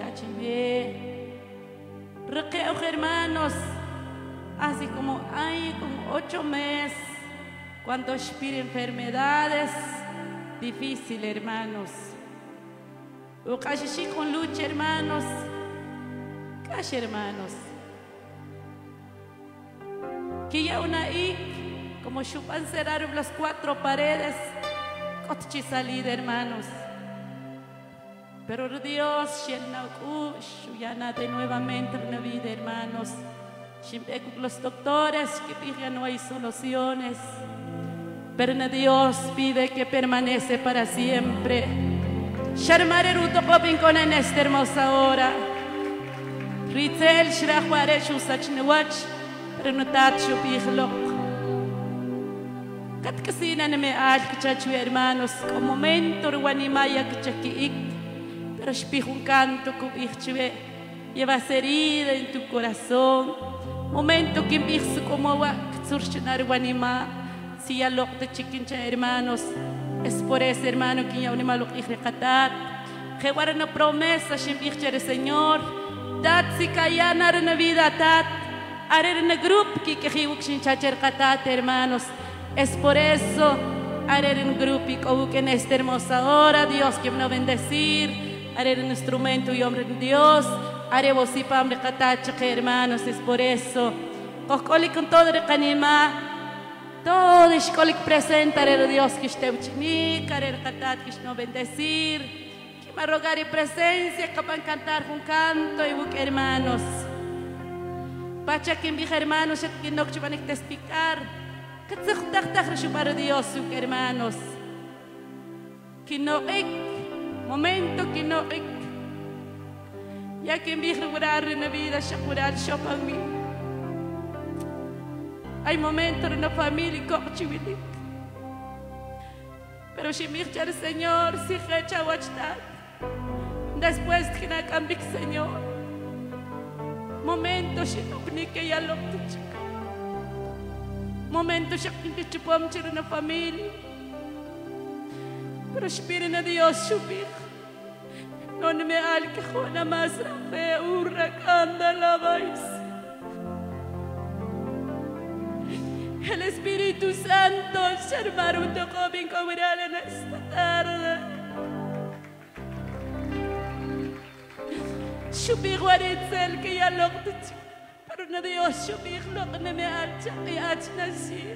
requeo, hermanos, así como hay como 8 meses, cuando expira enfermedades difíciles, hermanos. O casi con lucha, hermanos. Hermanos, que ya una ahí, como chupan cerrar las 4 paredes, coche salida, hermanos. Pero Dios, ya nada nuevamente en la vida, hermanos. Siempre con los doctores que dicen no hay soluciones, pero Dios pide que permanece para siempre. Sharmare ruto copin con en esta hermosa hora. Ritel shrach warechu sachnewach, pero no tacho pijlok. Katkasina na me al kichachu hermanos, con momento ruanimaya kichakiik, pero spijo un canto kubichue, llevas herida en tu corazón. Momento que empiezo como wa surchenar ruanima, si ya lo te chiquincha hermanos, es por ese hermano que ya unima lo que recatar, que guarda una promesa, shimbicha el Señor. Dat si kaya na rin na vida tat, are na grupo que hiwag sin chacher katat, hermanos. Es por eso, are rin grupo que en esta hermosa hora, Dios que nos bendecir, are rin instrumento y hombre de Dios, are vos y pambre katat, hermanos, es por eso. Coscoli con todo el canima, todo escoli presente, are Dios que esté uchinik, are katat que nos bendecir. Me rogar y presencia que van a cantar un canto y buscar hermanos. Pacha que envía hermanos, que no van a testificar. Que se juzga para Dios, hermanos. Que no hay momento que no hay. Ya que envía jurar en la vida, se jurar yo para mí. Hay momentos en la familia que no pero si me echa el Señor, si me echa después que no cambie, Señor. Momentos si no que ya lo chica. Momentos si que chupamos en la familia. Pero esperen a Dios subir. No me alque una más fe, urracanda la vais. El Espíritu Santo se armaron un toco bien cobrar en esta tarde. Subir guaretzel que ya lo pero no Dios subir lo que me alcha y nací.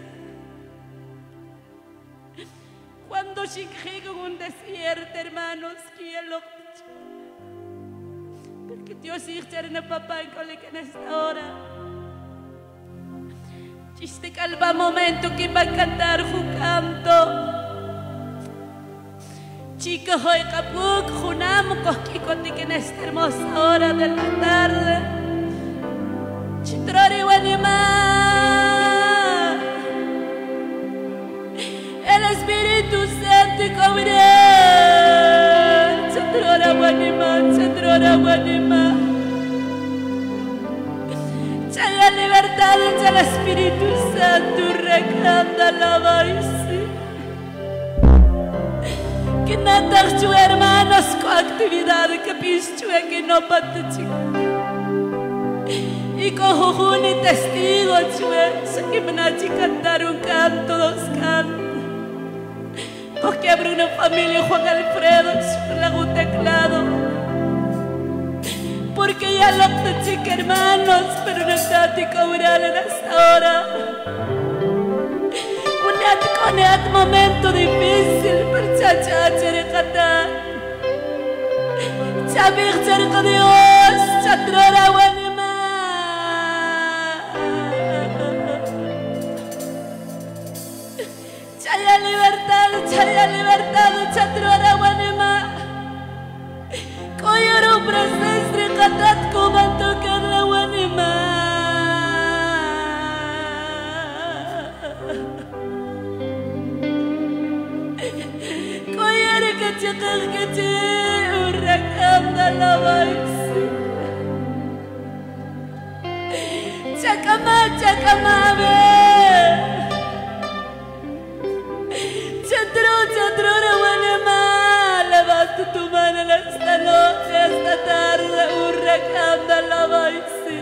Cuando se llega un desierto, hermanos, que ya lo porque Dios hizo en el papá en esta hora. Este calva momento que va a cantar un canto. Chica, hoy capuk, junamo, cosquicote que en esta hermosa hora de la tarde. Chitrori Wanima. El Espíritu Santo cubrirá. Chitrora Wanima, Chitrora Wanima. Chaya libertad del Espíritu Santo recanta la voz. Que natar tu hermanos con actividad que pichu que no patachi. Y con jujuni testigo chue, se que menachi cantar un canto, dos cantos. Porque abre una familia Juan Alfredo, la un teclado. Porque ya lo chica hermanos, pero no está a ti cobrar en esta hora. Con este momento difícil, pero chacha, cantar. Chabir cerca de Dios, chatrora wanima. Chaya libertad, chatrora wanima. Koyoro presestri katat kumanto karla wanima. Koyere kachakar kachi urakanda la vaisi. Chakama be. Chatro rawanema. Levanta tu mano esta noche, esta tarde, urakanda la vaisi.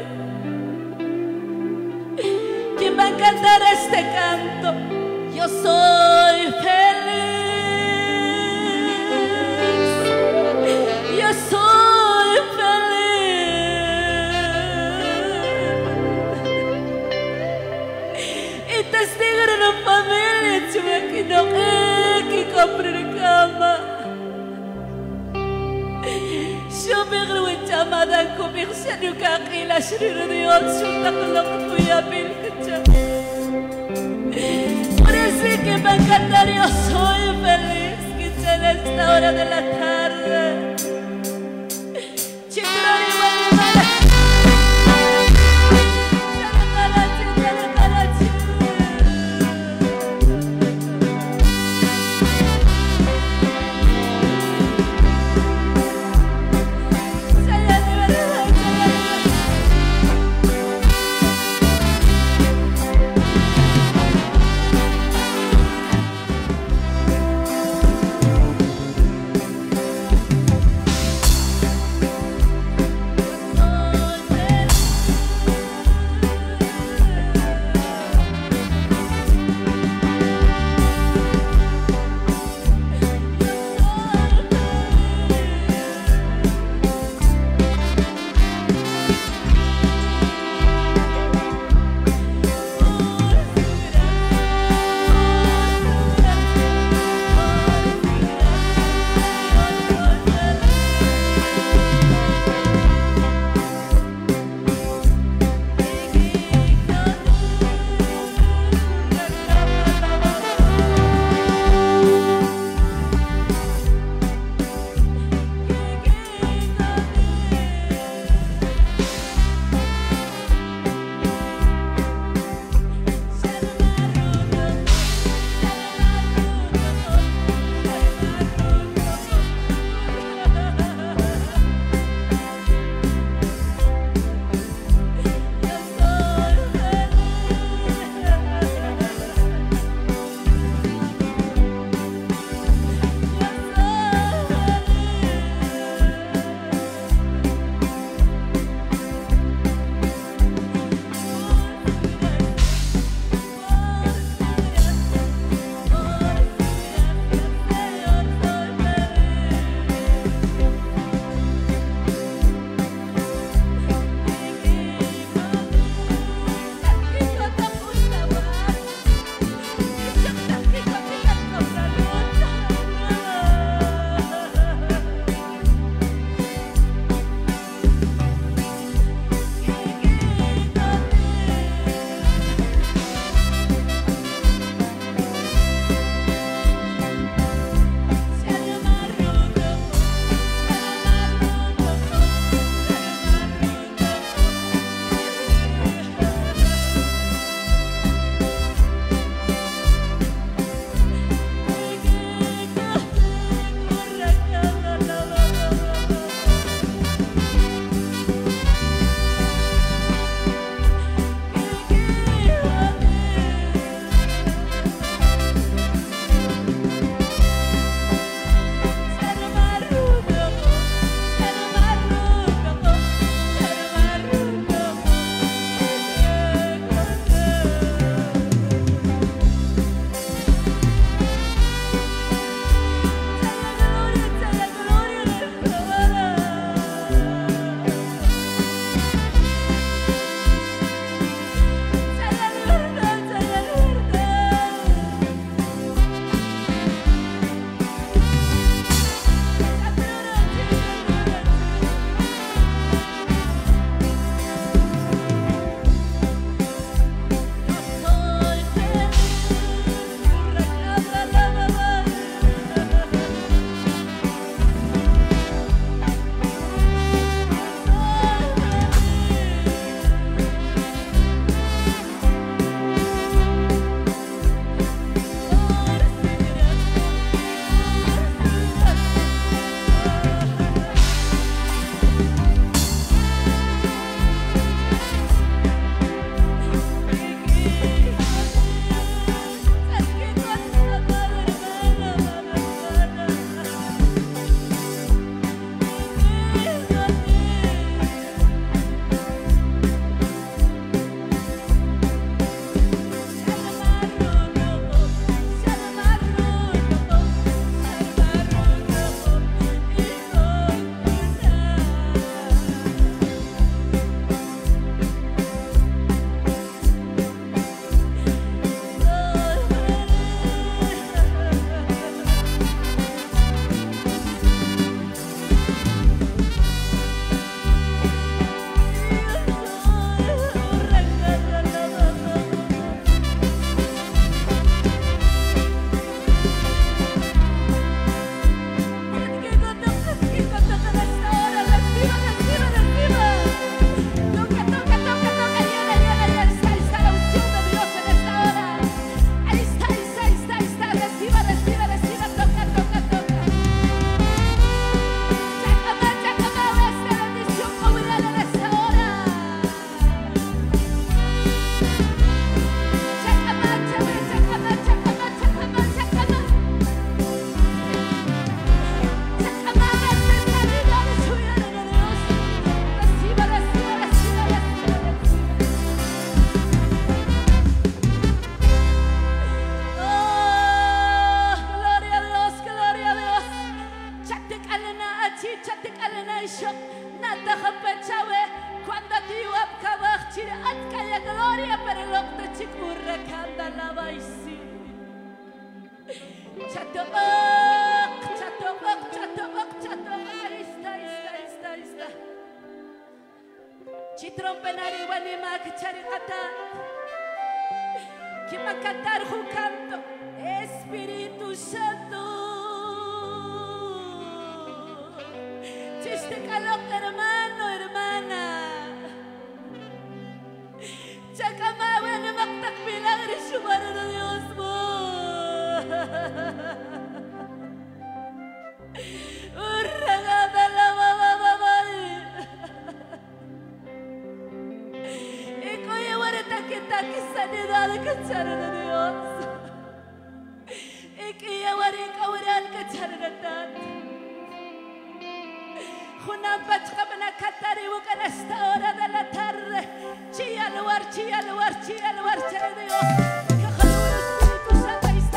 ¿Quién va a cantar este canto? Yo soy feliz. Yo soy feliz. Y testigo de una familia, chume que no que compre cama. Yo me grabo en llamada con mi señor que aquí la shirira de Dios, yo tengo lo que voy a ver que por eso que va a cantar yo soy feliz que sea en esta hora de la tarde. Chitrori Wanima. Chitrompenari wanima kacharikata. Que va a cantar un canto, Espíritu Santo. Chiste calor, hermano, hermana. Chacamawa ni maktak milagro sumaro de Dios mo. Urragada la mamá. Y coye guareta que sanidad cachara de Dios. Y que ya guareka guaral cachara de tan. Junam pachkamana katari bukan esta hora de la tarde. Chia luar, chara de Dios. Que jalur Espíritu Santo está.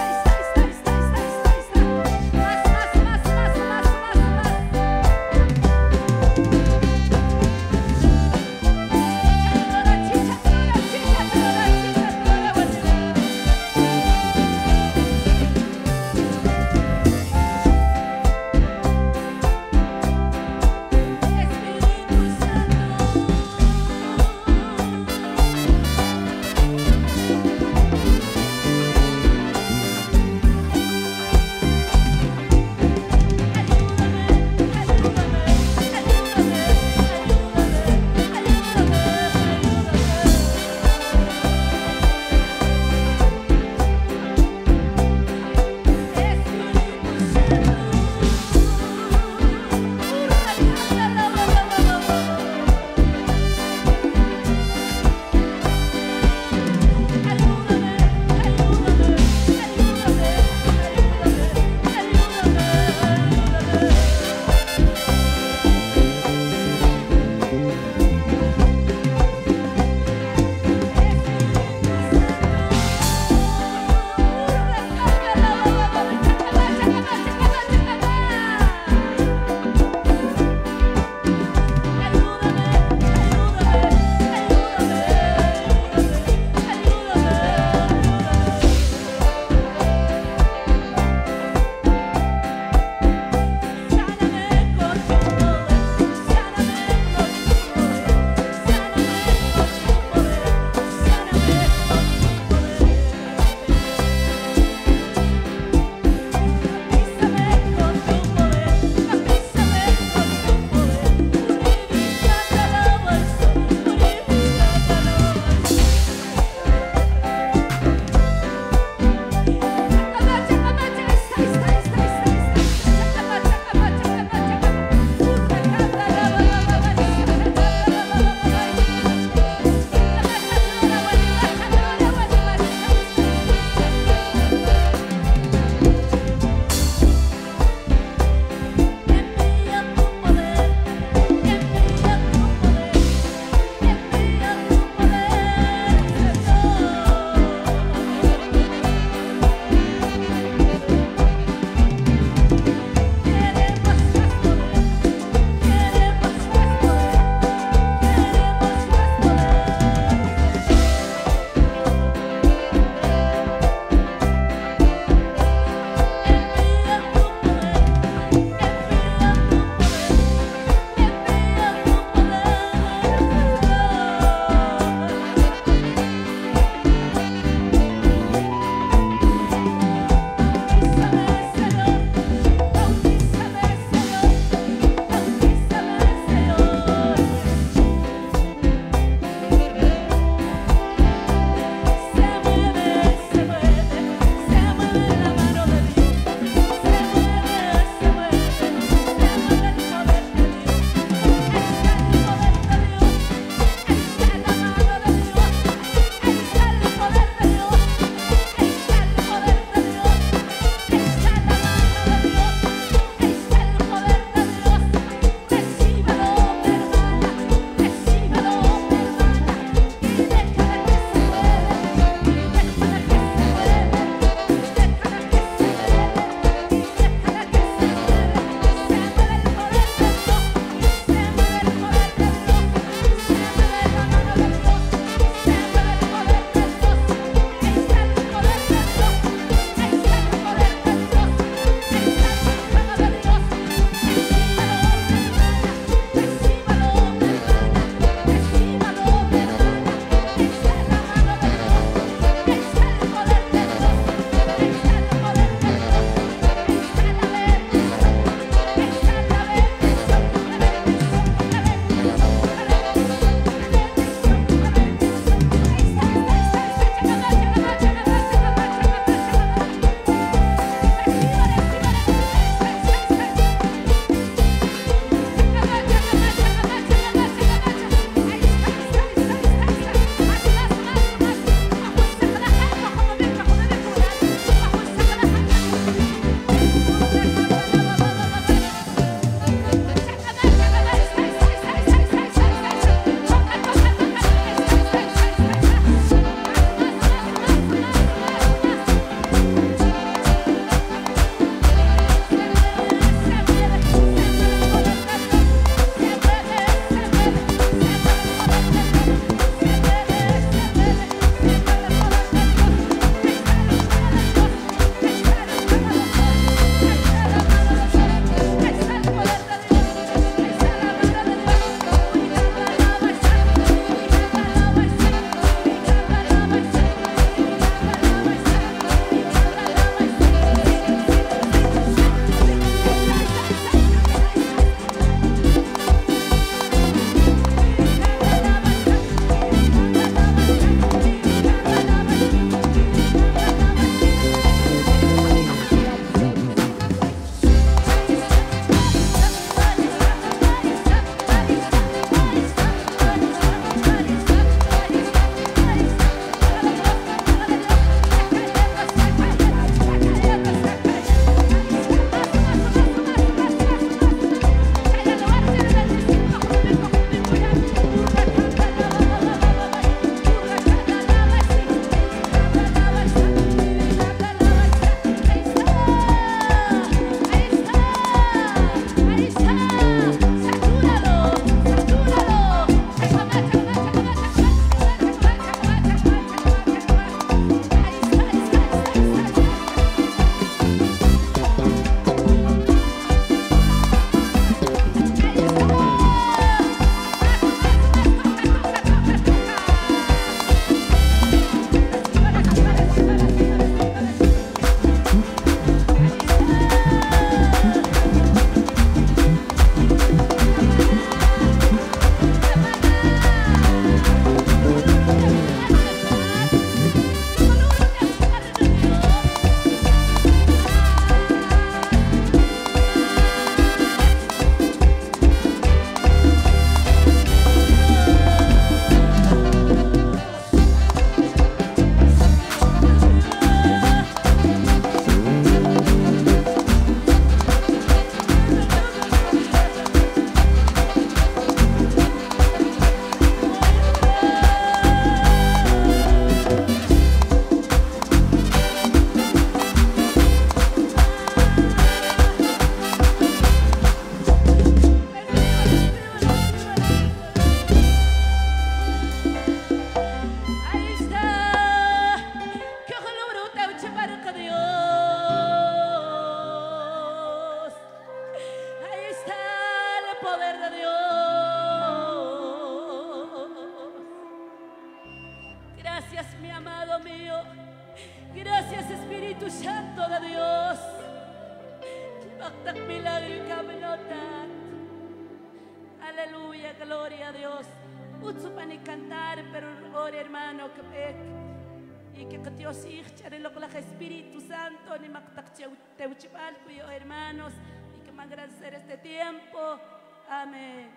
gloria a Dios. Utsu para cantar, pero ore hermano que y que Dios hichare lo que el Espíritu Santo ni cuyo hermanos y que me agradecer este tiempo. Amén.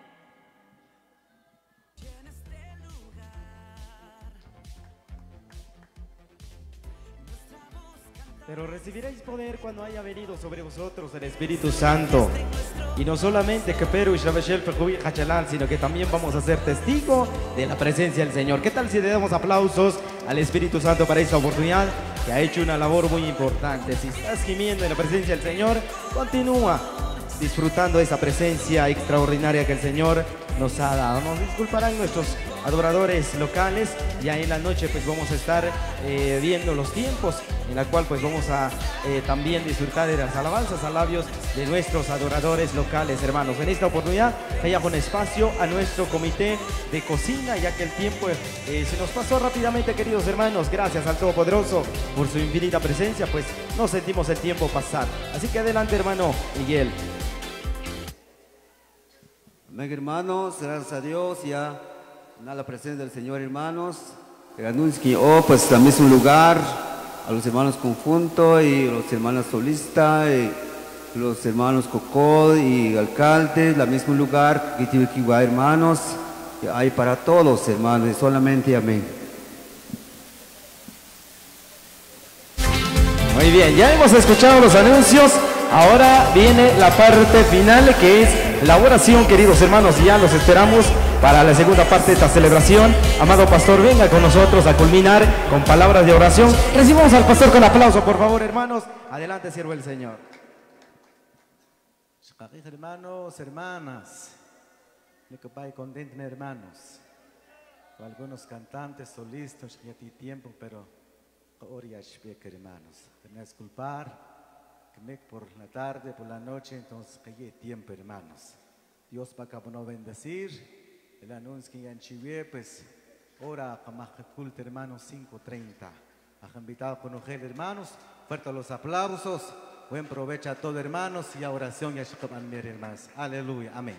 Pero recibiréis poder cuando haya venido sobre vosotros el Espíritu Santo. Y no solamente que Perú y Shabashel Hachalal, sino que también vamos a ser testigos de la presencia del Señor. ¿Qué tal si le damos aplausos al Espíritu Santo para esta oportunidad? Que ha hecho una labor muy importante. Si estás gimiendo en la presencia del Señor, continúa disfrutando de esa presencia extraordinaria que el Señor nos ha dado. Nos disculparán nuestros adoradores locales. Ya en la noche pues vamos a estar viendo los tiempos en la cual pues vamos a también disfrutar de las alabanzas a labios de nuestros adoradores locales, hermanos. En esta oportunidad haya con espacio a nuestro comité de cocina, ya que el tiempo se nos pasó rápidamente, queridos hermanos. Gracias al Todopoderoso por su infinita presencia, pues no sentimos el tiempo pasar. Así que adelante, hermano Miguel. Amén, hermanos, gracias a Dios, ya a la presencia del Señor, hermanos. Que anuncio pues al mismo lugar, a los hermanos conjunto y los hermanos solistas, y los hermanos Cocó y alcaldes, al mismo lugar, que va, hermanos, que hay para todos, hermanos, y solamente amén. Muy bien, ya hemos escuchado los anuncios. Ahora viene la parte final, que es la oración, queridos hermanos, y ya los esperamos para la segunda parte de esta celebración. Amado pastor, venga con nosotros a culminar con palabras de oración. Recibamos al pastor con aplauso, por favor, hermanos. Adelante, siervo del Señor. Hermanos, hermanas, contenten, hermanos. Algunos cantantes, solistas, ya tiene tiempo, pero hermanos, tenés que disculpar. Por la tarde, por la noche, entonces que hay tiempo, hermanos. Dios va a bendecir. El anuncio que ya en Chivie, pues, hora culto, hermanos, 5:30. Ha invitado a conocer, hermanos. Fuerte los aplausos. Buen provecho a todos, hermanos. Y a oración, y a hermanos. Aleluya. Amén.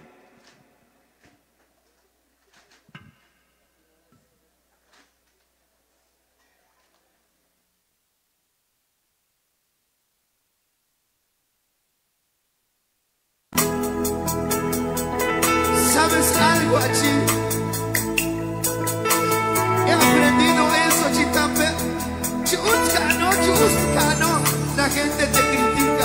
¿Sabes algo allí? He aprendido eso, Chitape. Chusca, no. La gente te critica.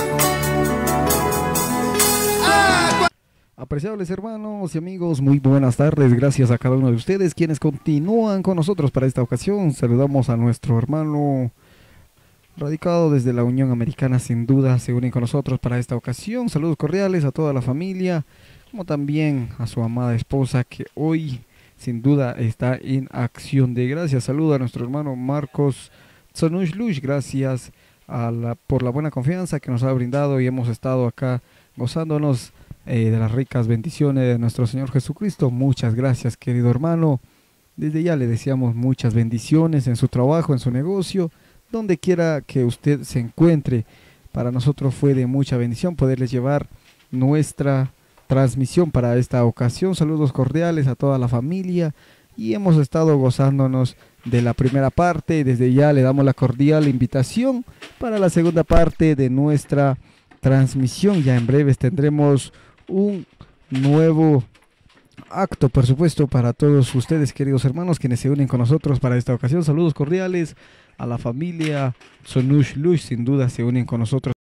Apreciables hermanos y amigos, muy buenas tardes. Gracias a cada uno de ustedes quienes continúan con nosotros para esta ocasión. Saludamos a nuestro hermano radicado desde la Unión Americana, sin duda se unen con nosotros para esta ocasión. Saludos cordiales a toda la familia, como también a su amada esposa que hoy sin duda está en acción de gracias. Saludo a nuestro hermano Marcos Tsonush Lush, gracias por la buena confianza que nos ha brindado y hemos estado acá gozándonos de las ricas bendiciones de nuestro Señor Jesucristo. Muchas gracias, querido hermano. Desde ya le deseamos muchas bendiciones en su trabajo, en su negocio, donde quiera que usted se encuentre. Para nosotros fue de mucha bendición poderles llevar nuestra transmisión para esta ocasión. Saludos cordiales a toda la familia y hemos estado gozándonos de la primera parte. Desde ya le damos la cordial invitación para la segunda parte de nuestra transmisión. Ya en breves tendremos un nuevo acto, por supuesto, para todos ustedes, queridos hermanos, quienes se unen con nosotros para esta ocasión. Saludos cordiales a la familia Tsonush Lush, sin duda se unen con nosotros.